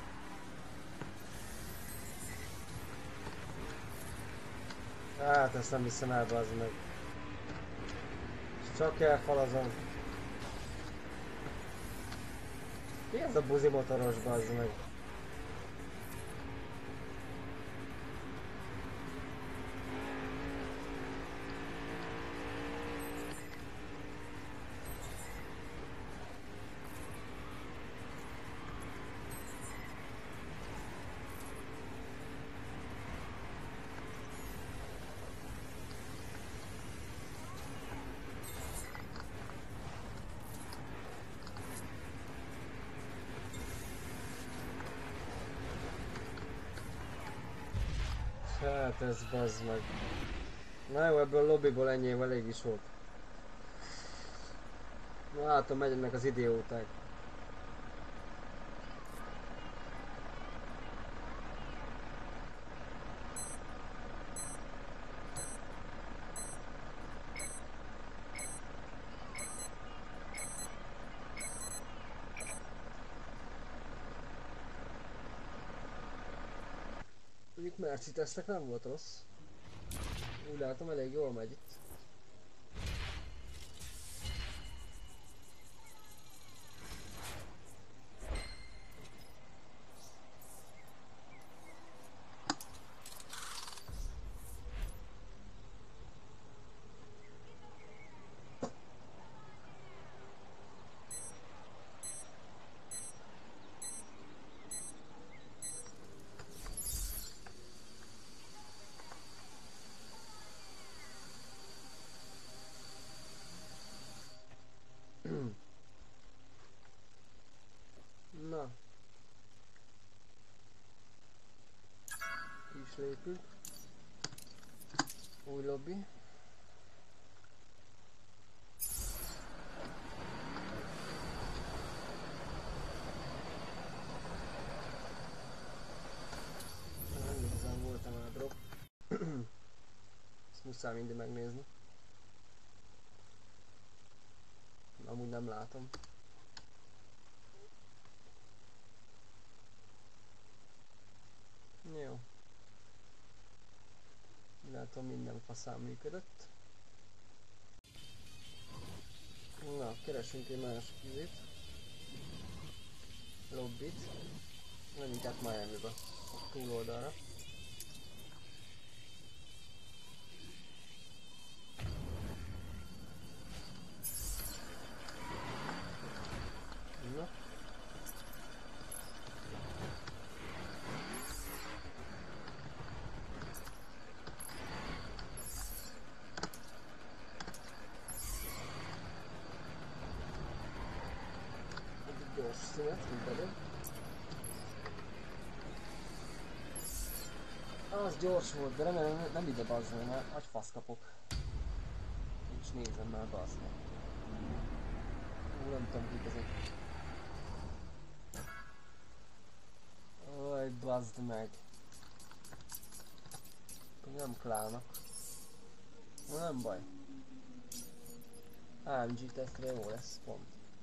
Hát ezt nem hiszem el, bazd meg. Csak elfalazom. Mi ez a buzi motoros, bazd meg? Hát ez bazd meg. Na jó, ebből a lobbyból ennyi elég is volt. Na, látom, megyenek az idióták. Mondjuk merci tesztek nem volt rossz. Úgy látom, elég jól megy itt. Na. Ki is lépünk. Új lobby. Nem igazán voltam a drop. Ezt muszáj mindig megnézni. Amúgy nem látom. Jó. Látom, minden faszán működött. Na, keresünk egy másik izét. Lobbit. Nem inkább Miami-ba. A túloldalra. Na. Gyors szünet, mint előbb. Az gyors volt, de remélem nem ide bazzol, mert agy fasz kapok. Nincs nézem már bazd meg. Ó, nem tudom kik ezek. Oj, bazd meg. Nem klának. Na nem baj. á em gé tesztre jó lesz, pont.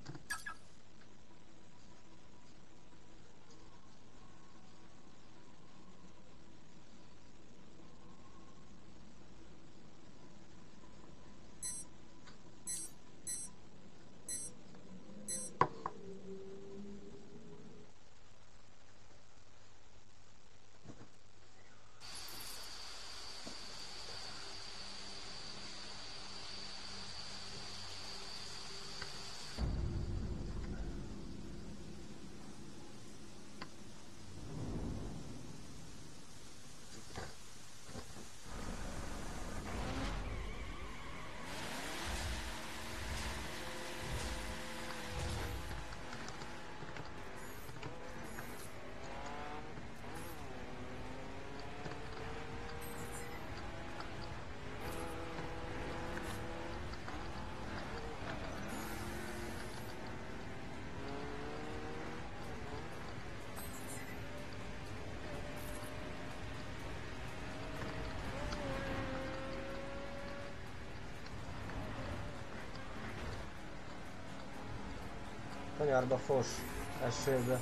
Kanyarba fos, esőbe.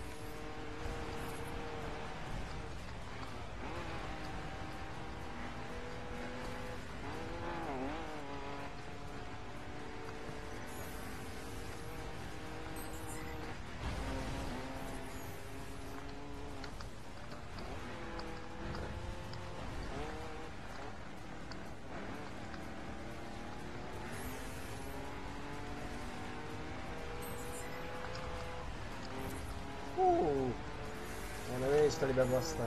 Hú! Én a véstelibe basztam.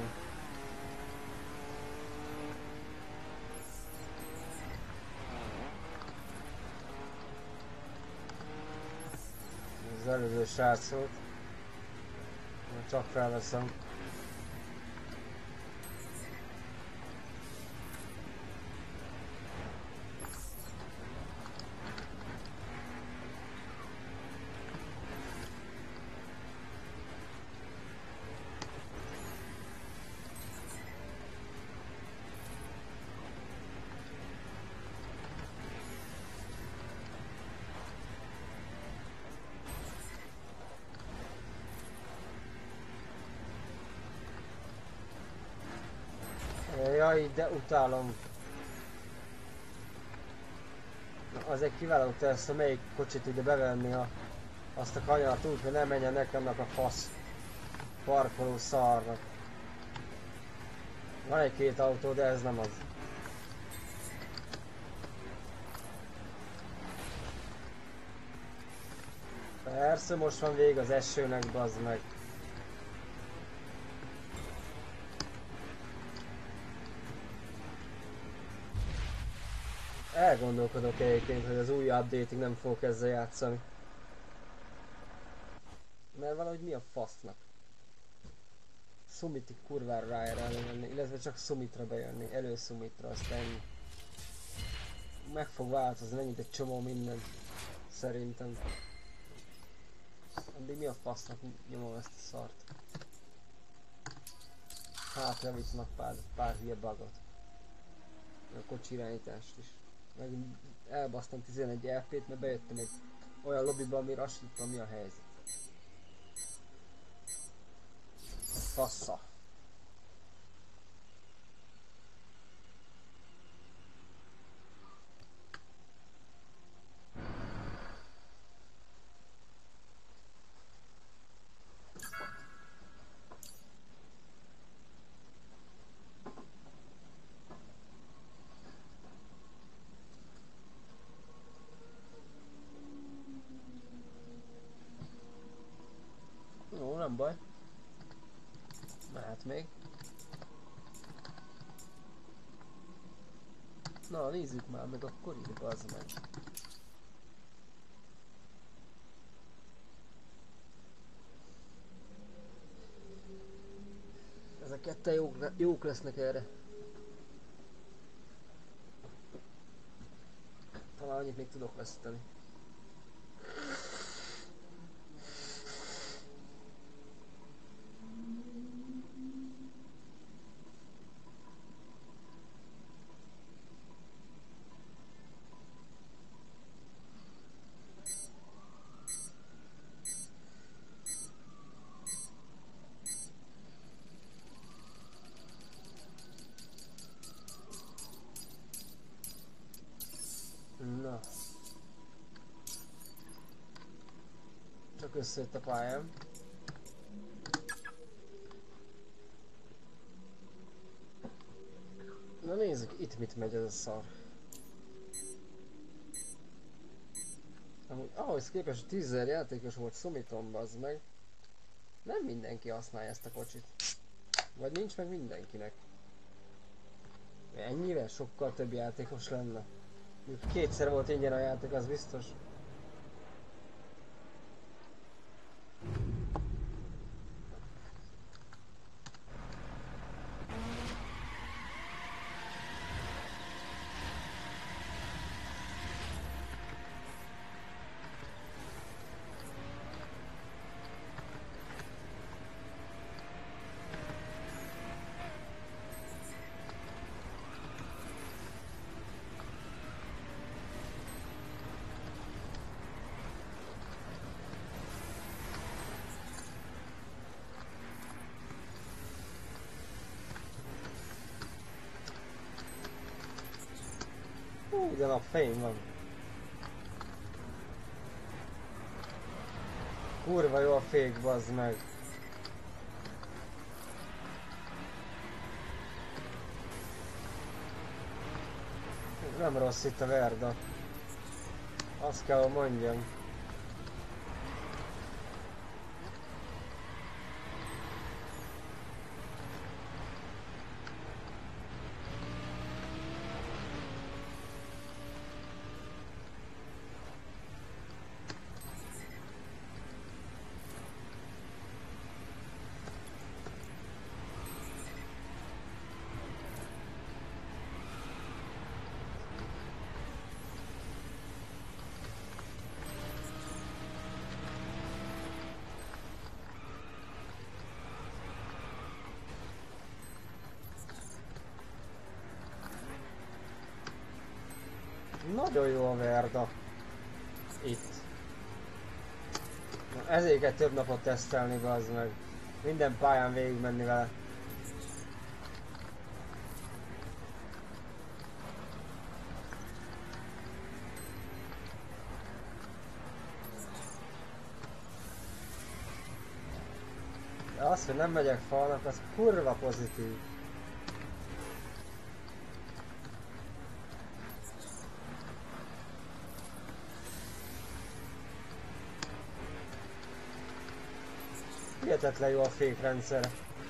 Az előző srác volt. Csak felveszem. Jaj, de utálom. Na, az egy kiváló teszt, melyik kocsit tudja bevenni a, azt a kanyart úgy, hogy ne menjen nekem a fasz parkoló szarnak. Van egy-két autó, de ez nem az. Persze, most van vég az esőnek, bazd meg. Elgondolkodok egyébként, hogy az új update-ig nem fogok ezzel játszani. Mert valahogy mi a fasznak? Summitig kurvára ráérelni menni, illetve csak Summitra bejönni, elő Summitra, aztán ennyi. Meg fog változni, ennyit egy csomó minden. Szerintem. Addig mi a fasznak nyomom ezt a szart? Hát javítnak pár, pár hülye bugot. A kocsi irányítást is. Meg elbasztam tizenegy er pét, mert bejöttem egy olyan lobbyba, amire azt tudtam, mi a helyzet. Fassa. Jó, nem baj. Mehet még. Na, nézzük már meg akkor így, bazd meg. Ezek ketten jók, jók lesznek erre. Talán annyit még tudok veszteni. Na. Csak összejött a pályám. Na nézzük, itt mit megy ez a szar. Amúgy ahhoz képest, hogy tízezer játékos volt Summiton, bazd meg. Nem mindenki használja ezt a kocsit. Vagy nincs meg mindenkinek. Ennyire sokkal több játékos lenne. Kétszer volt ingyen a játék, az biztos. Hú, de napfény van. Kurva jó a fék, bazd meg. Nem rossz itt a Verda. Azt kell, hogy mondjam. Nagyon jó a Verda. Itt. Na, ezért kell több napot tesztelni, bazd meg. Minden pályán végigmenni vele. De az, hogy nem megyek falnak, az kurva pozitív. Hihetetlen jó a fékrendszer.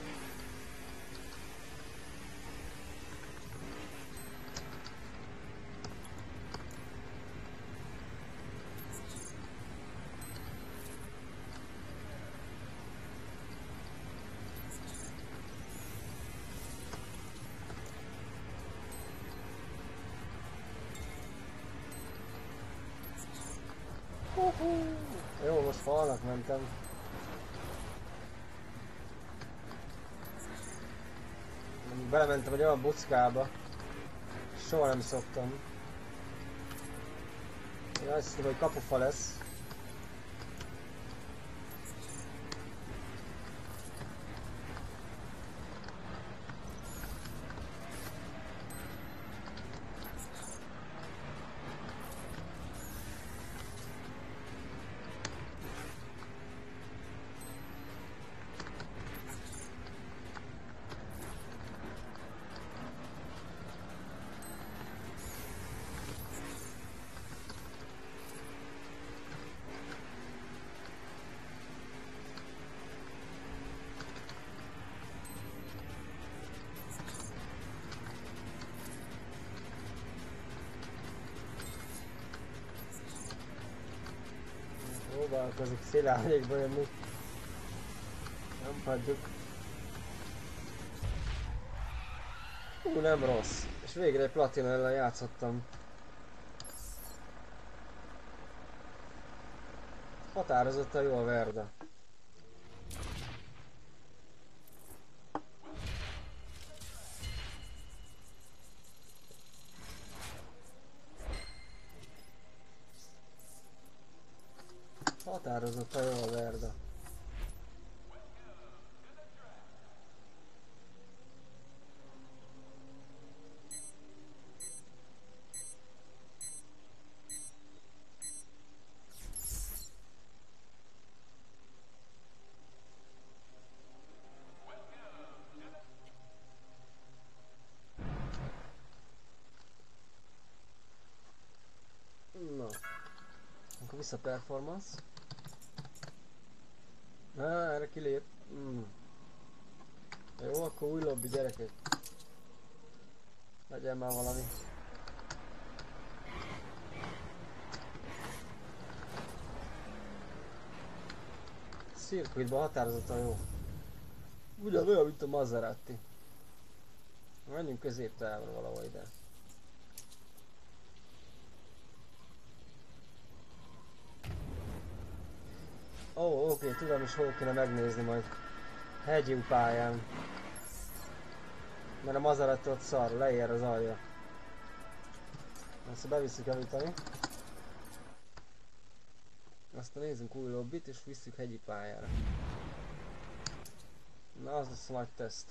Jó, most falnak mentem. Belementem egy olyan buckába. Soha nem szoktam. Én azt hiszem, hogy kapufa lesz. Próbálkozik szilárnyékba jönni. Nem hagyjuk. Hú, nem rossz. És végre egy platina ellen játszottam. Határozottan jó a Verda. Határozottan jó a Verda. Na, akkor vissza performance. Na, erre kilép. Mm. Jó, akkor új lobby, gyerekek. Legyen már valami. Circuitban határozottan jó. Ugyanolyan, mint a Maserati. Menjünk középtávra valahol ide. Ó, oh, oké, okay, tudom is hol kéne megnézni majd. Hegyi pályán. Mert a Maserati ott szar, leér az alja. Azt bevisszük javítani. Aztán nézzünk új lobbit és visszük hegyi pályára. Na, az lesz a nagy teszt.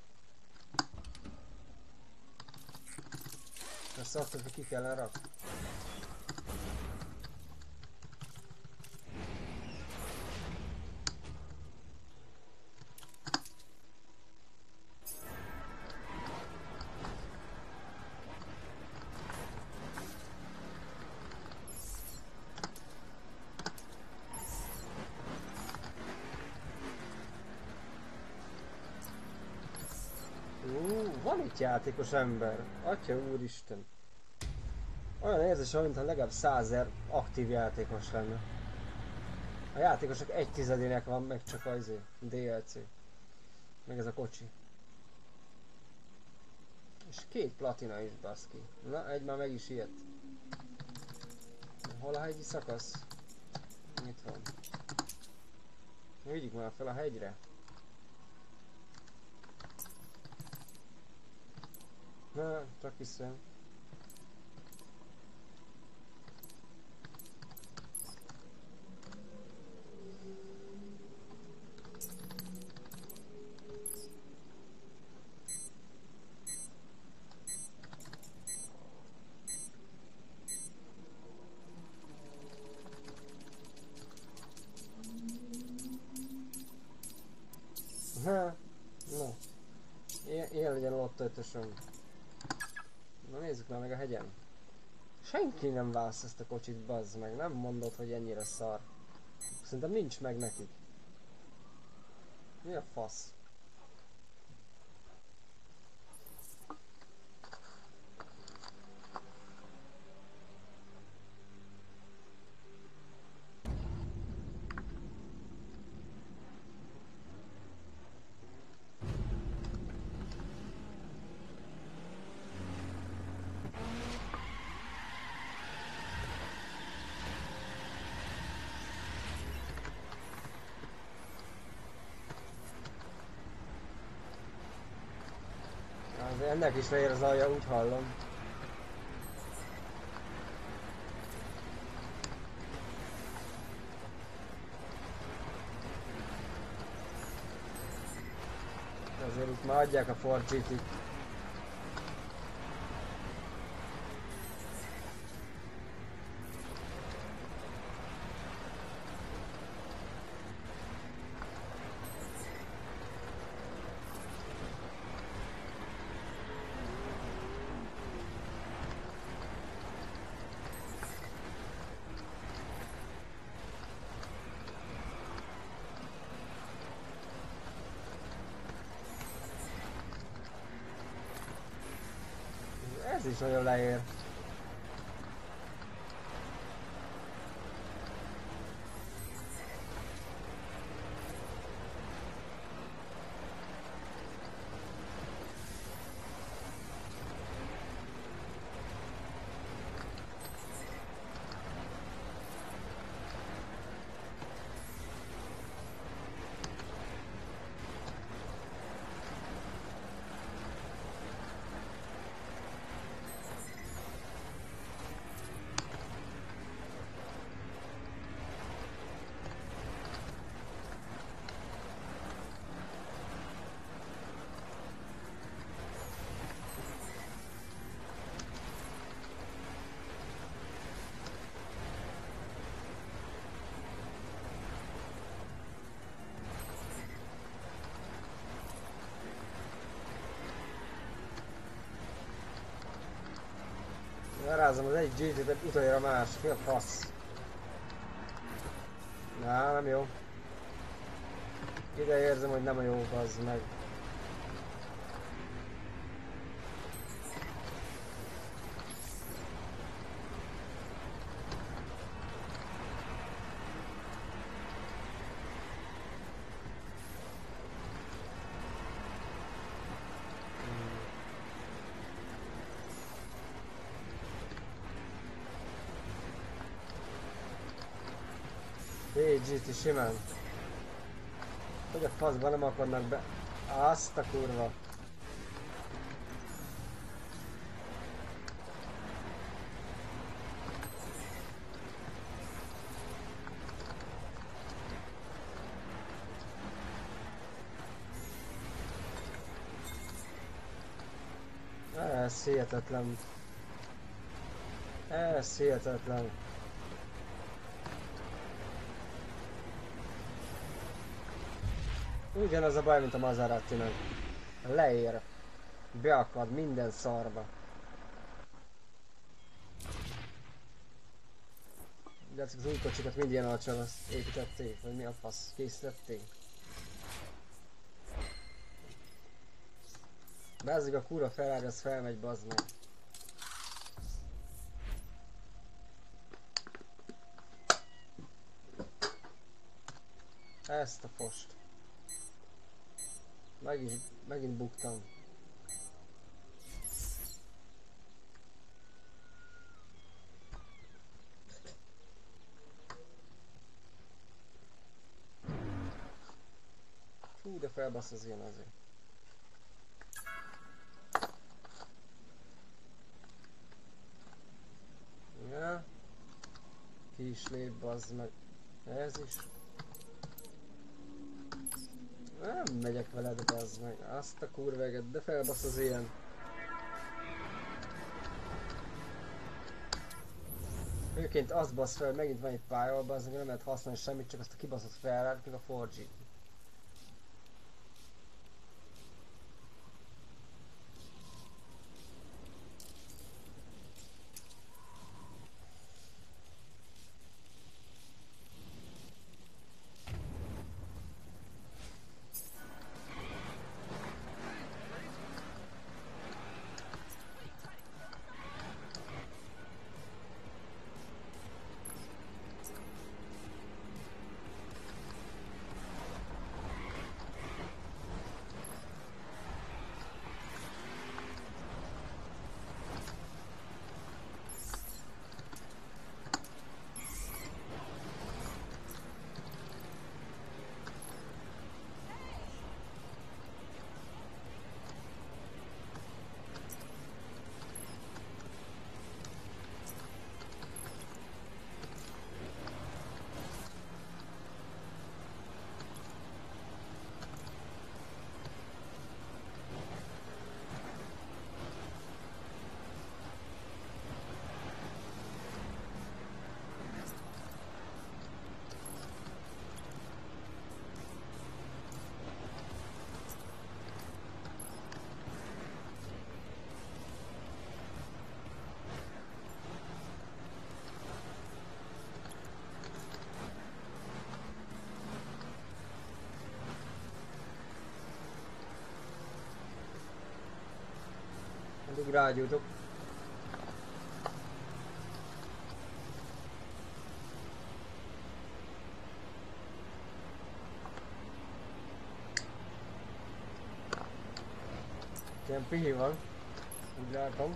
Ezt azt, hogy ki kellene rakni. Van itt játékos ember, atya úristen. Olyan érzésem, mintha legalább százezer aktív játékos lenne. A játékosok egy tizedének van meg csak az dé el cé. Meg ez a kocsi. És két platina is, baszki. Na, egy már meg is ilyet. Hol a hegyi szakasz? Itt van. Vigyük már fel a hegyre. Na, csak hiszem. ötösön. Na nézzük már meg a hegyen. Senki nem válasz ezt a kocsit, bazd meg. Nem mondod, hogy ennyire szar. Szerintem nincs meg nekik. Mi a fasz? Ennek is leér az alja, úgy hallom. Azért itt már adják a Ford gé té-t. Ez is nagyon leér. Lerázom az egy gé té-t, utoljára a másik, mi a fasz? Na, nem jó. Ide érzem, hogy nem a jó, bazd meg. bé gé té simán. Hogy a faszban nem akarnak be... Azt a kurva. Ez hihetetlen. Ez hihetetlen. Ugyanaz a baj, mint a Maseratinek. Leér. Beakad minden szarba. De ezek az új kocsikat mind ilyen alacsony azt építették, vagy mi a fasz készítették. Bezzük a kurva Ferrari, az felmegy, bazd meg. Ezt a fost. Megint, megint buktam. Fú, de felbasz az ilyen azért. Ja. Ki is lép, bazd meg. Ez is. Nem megyek veled, bazd meg. Azt a kurveget, de felbasz az ilyen. Őként azt basz fel, megint van egy pálya, bazd meg, nem lehet használni semmit, csak azt a kibaszott Ferrari, meg a Ford gé té. rágyújtok. Ilyen pihi van. Úgy látom.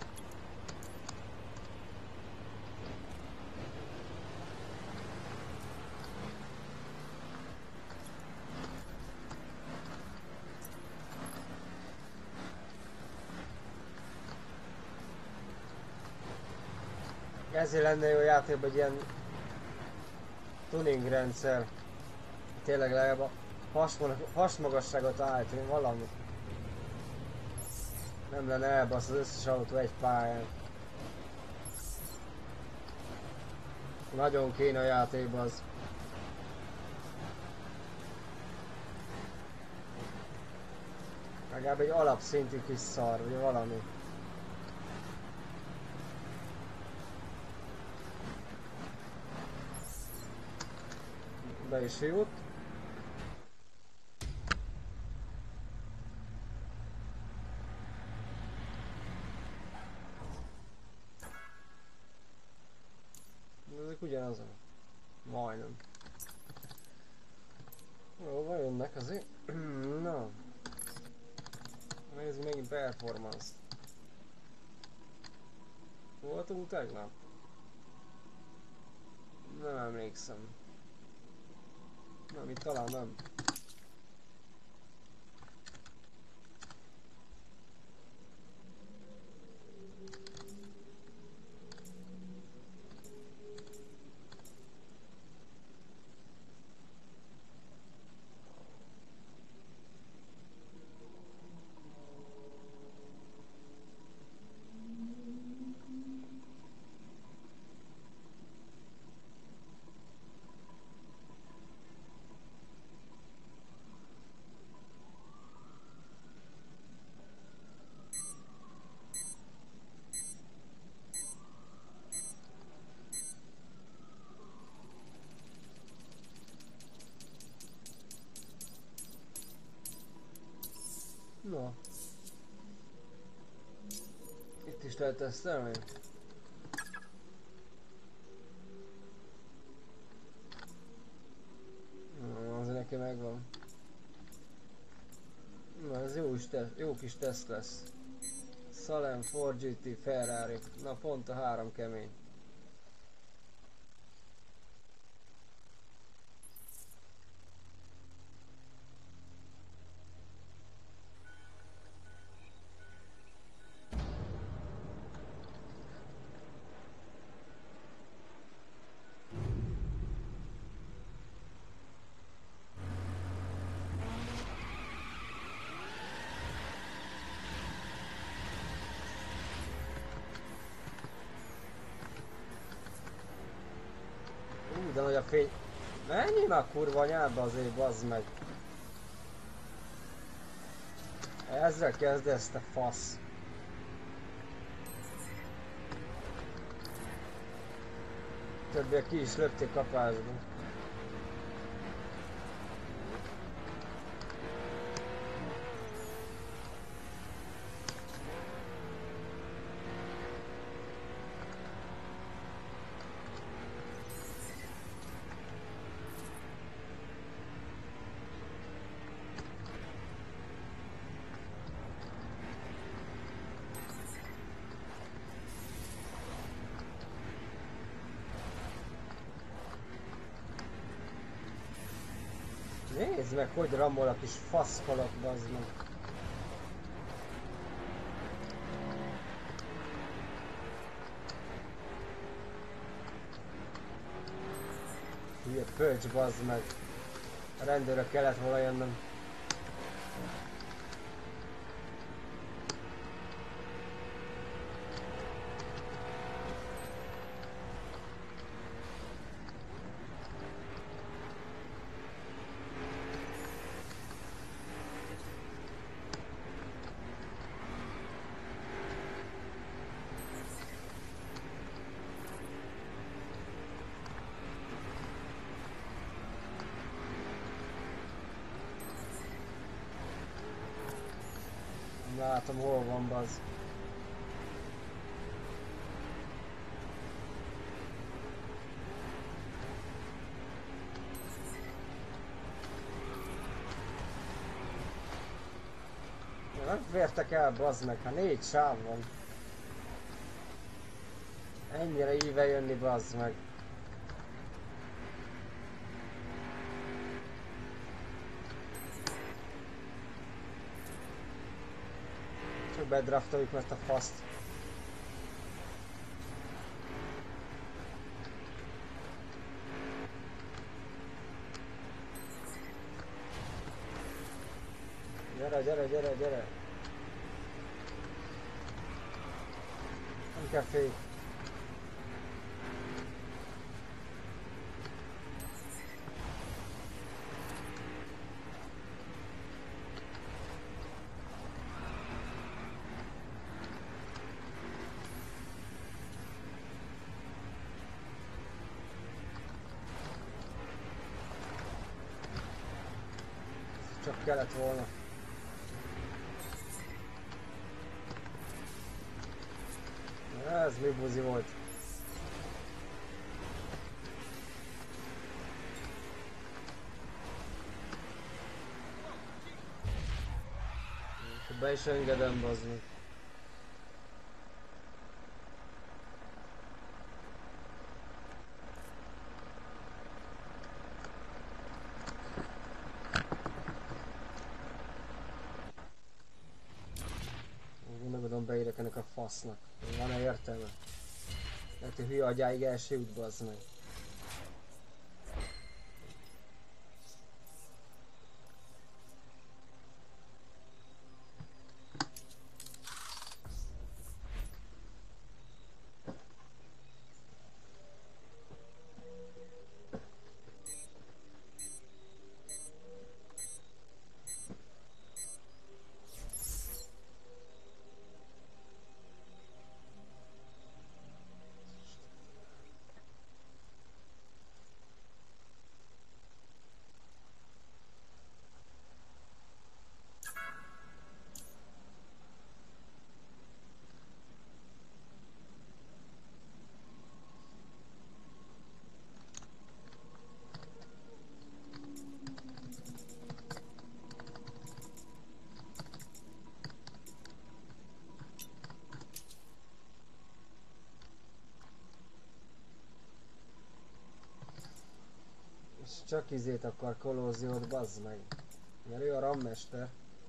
Ezért lenne jó játékban egy ilyen tuning rendszer. Tényleg legalább a hasmagasságot állítani valami. Nem lenne elbasz az összes autó egy pályán. Nagyon kéne a játékban az. Legalább egy alapszintű kis szar, vagy valami. Be is jut. Ezek ugyanazok. Majdnem. Hova jönnek azért? Na. Nézzük megint performance-t. Voltunk tegnap? Nem emlékszem. Nem, itt talán nem. No. Itt is lehet tesztelni. No, azért neki megvan. Na, ez jó, is te jó kis teszt lesz. Salem, Ford gé té, Ferrari. Na, pont a három kemény. De nagy a fény. Menjél már kurva anyádba azért, bazd meg. Ezzel kezdesz, te fasz. Többiek ki is lökték kapásba. Nézd meg, hogy ramol a kis faszfalak, bazd meg. Hülye pölcs, bazd meg. A rendőrök kellett volna jönnöm. Látom, hol van, bazd. Nem fértek el, bazd meg, hát négy sáv van. Ennyire íve jönni, bazd meg. Csak bedraftoljuk ezt a faszt. Gyere, gyere, gyere, gyere! Nem kell fék. Csak kellett volna. Ez mi buzi volt? Be is engedem, bazd meg. Megadom beírek ennek a fasznak. Van-e értelme? Lehet, hogy hülye agyáig el se jut, bazd meg. Csak izét akar, kolóziót, bazd meg. Mert ő a rammester.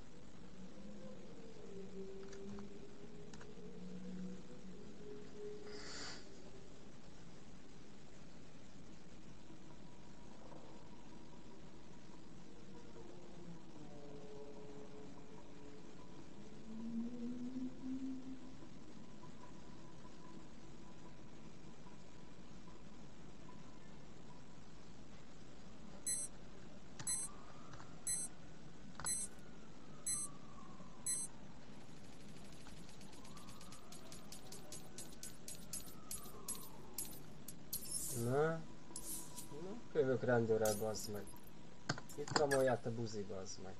Jövök rendőrrel, bazd meg. Itt ramolját a buzi, bazd meg.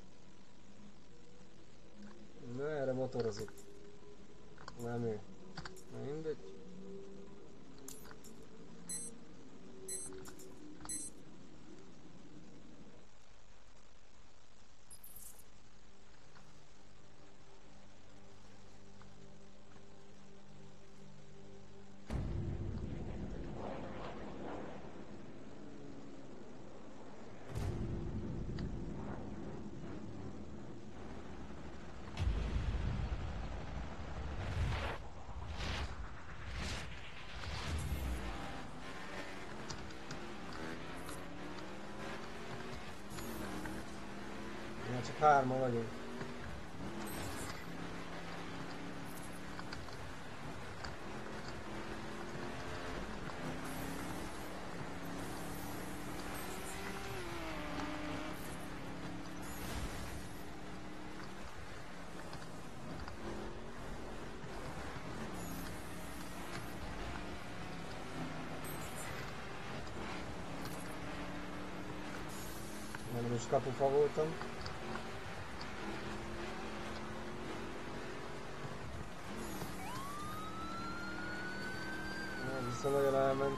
Na, erre motorozik. Nem ő. Mindegy. Csak hárma vagyunk. Nem is kapufa voltam. Viszont nagyon elment.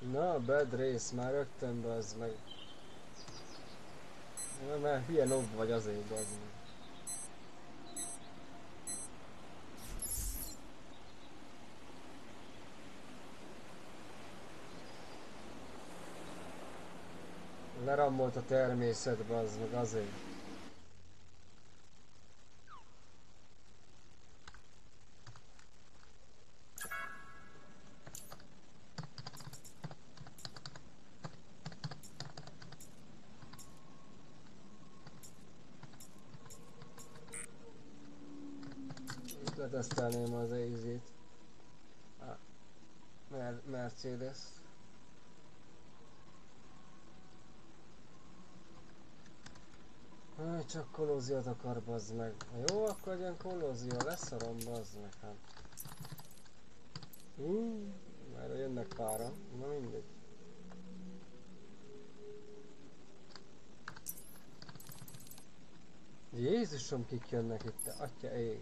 Na, bad race, már rögtön bazd meg. Na, mert hülye nob vagy azért bazd meg. Lerammolt a természet bazd meg azért. Letesztelném az Easy-t. Ah, Mer Mercedes. Aj, csak kollóziót akar bazd meg. Jó, akkor legyen kollózió, leszarom bazd meg hát. Uh, már jönnek pára, na mindegy. Jézusom, kik jönnek itt, te atya ég.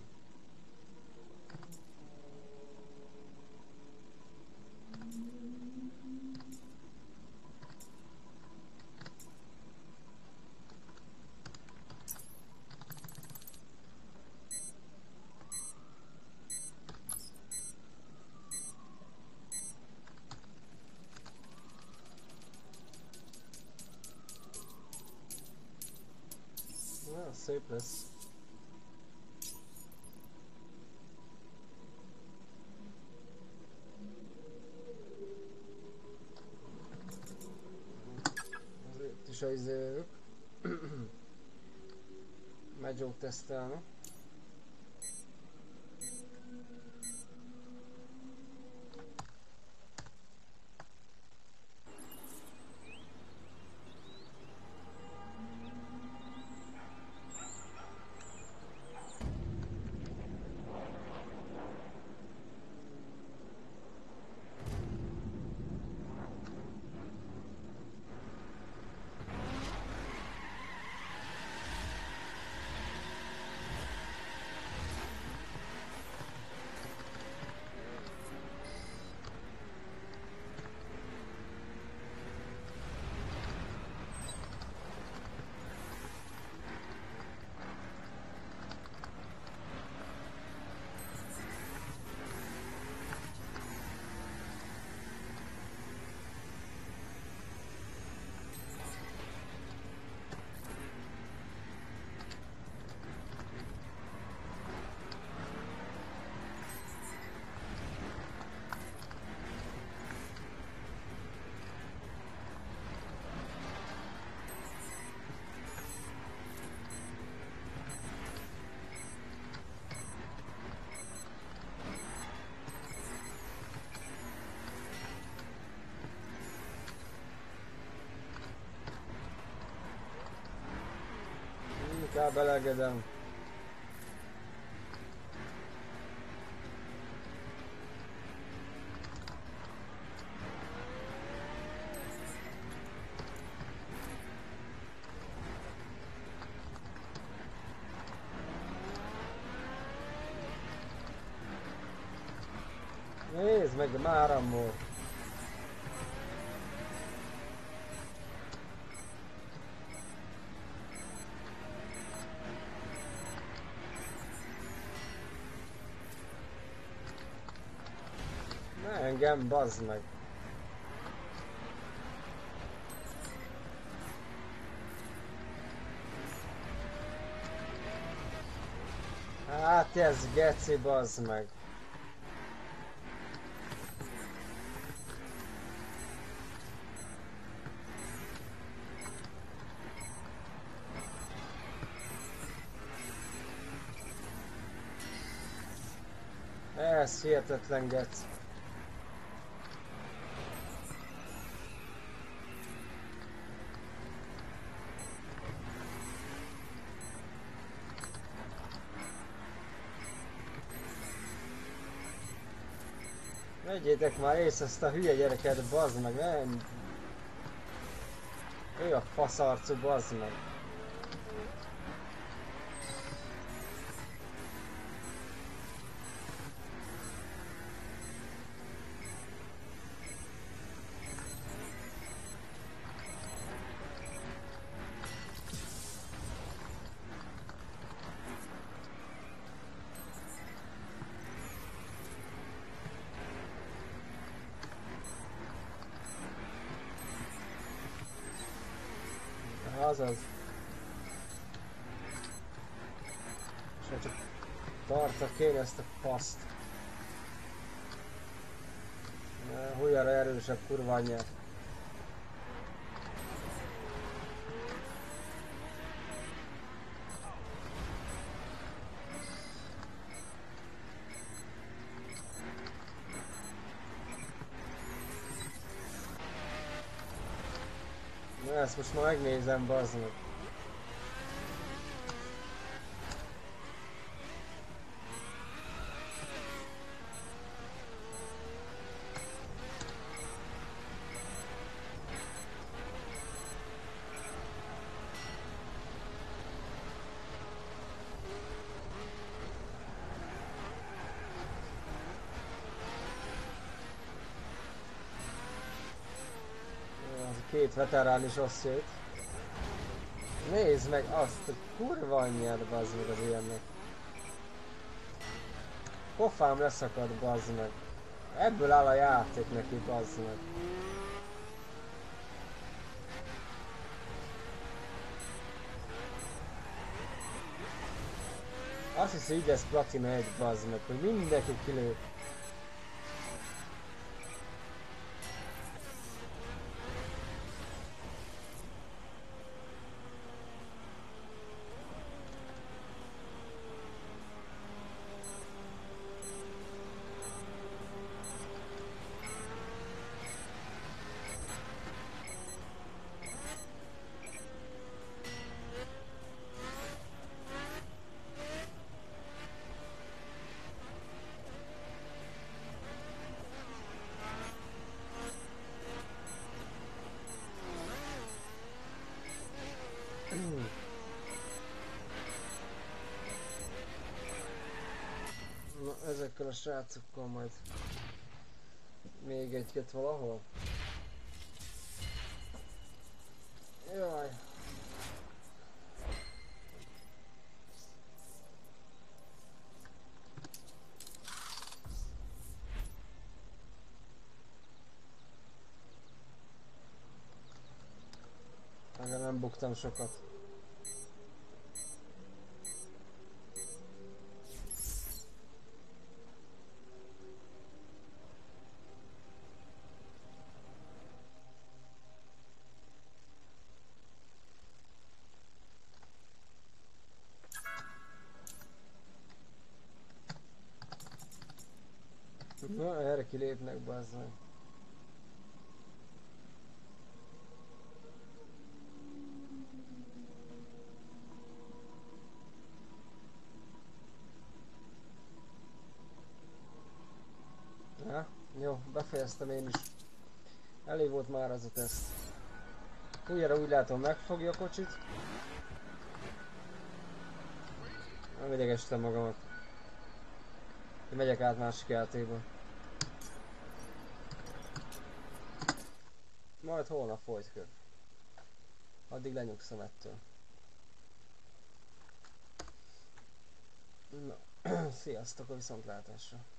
Na, szép lesz. Itt is a izélők. Megyók tesztelni. Inkább belegedem. Nézd meg, már amúgy. Ne engem bazd meg. Hát ez geci bazd meg. Ez hihetetlen geci. Vegyétek már ész ezt a hülye gyereket, bazd meg, nem? Ő a faszarcú, bazd meg. Azaz. És már csak tartva kéne ezt a paszt. Hújjára erősebb kurva anyját. Na ezt most már megnézem, bazd meg. Két veterán is azt jött. Nézd meg azt, a kurva anyját, bazd meg az ilyennek. Pofám leszakad, bazd meg. Ebből áll a játék neki, bazd meg. Azt hiszi, így lesz platina egy, bazd meg, hogy mindenki kilő. Na, ezekkel a srácokkal majd még egyet valahol. Jaj. Legalább nem buktam sokat. Na, erre kilépnek, bazd meg. Ja, jó, befejeztem én is. Elég volt már az a teszt. Újjára úgy látom, megfogja a kocsit. Nem idegesítem magamat. Én megyek át másik játékba. Majd holnap folytatjuk. Addig lenyugszom ettől. Na, sziasztok, a viszontlátásra.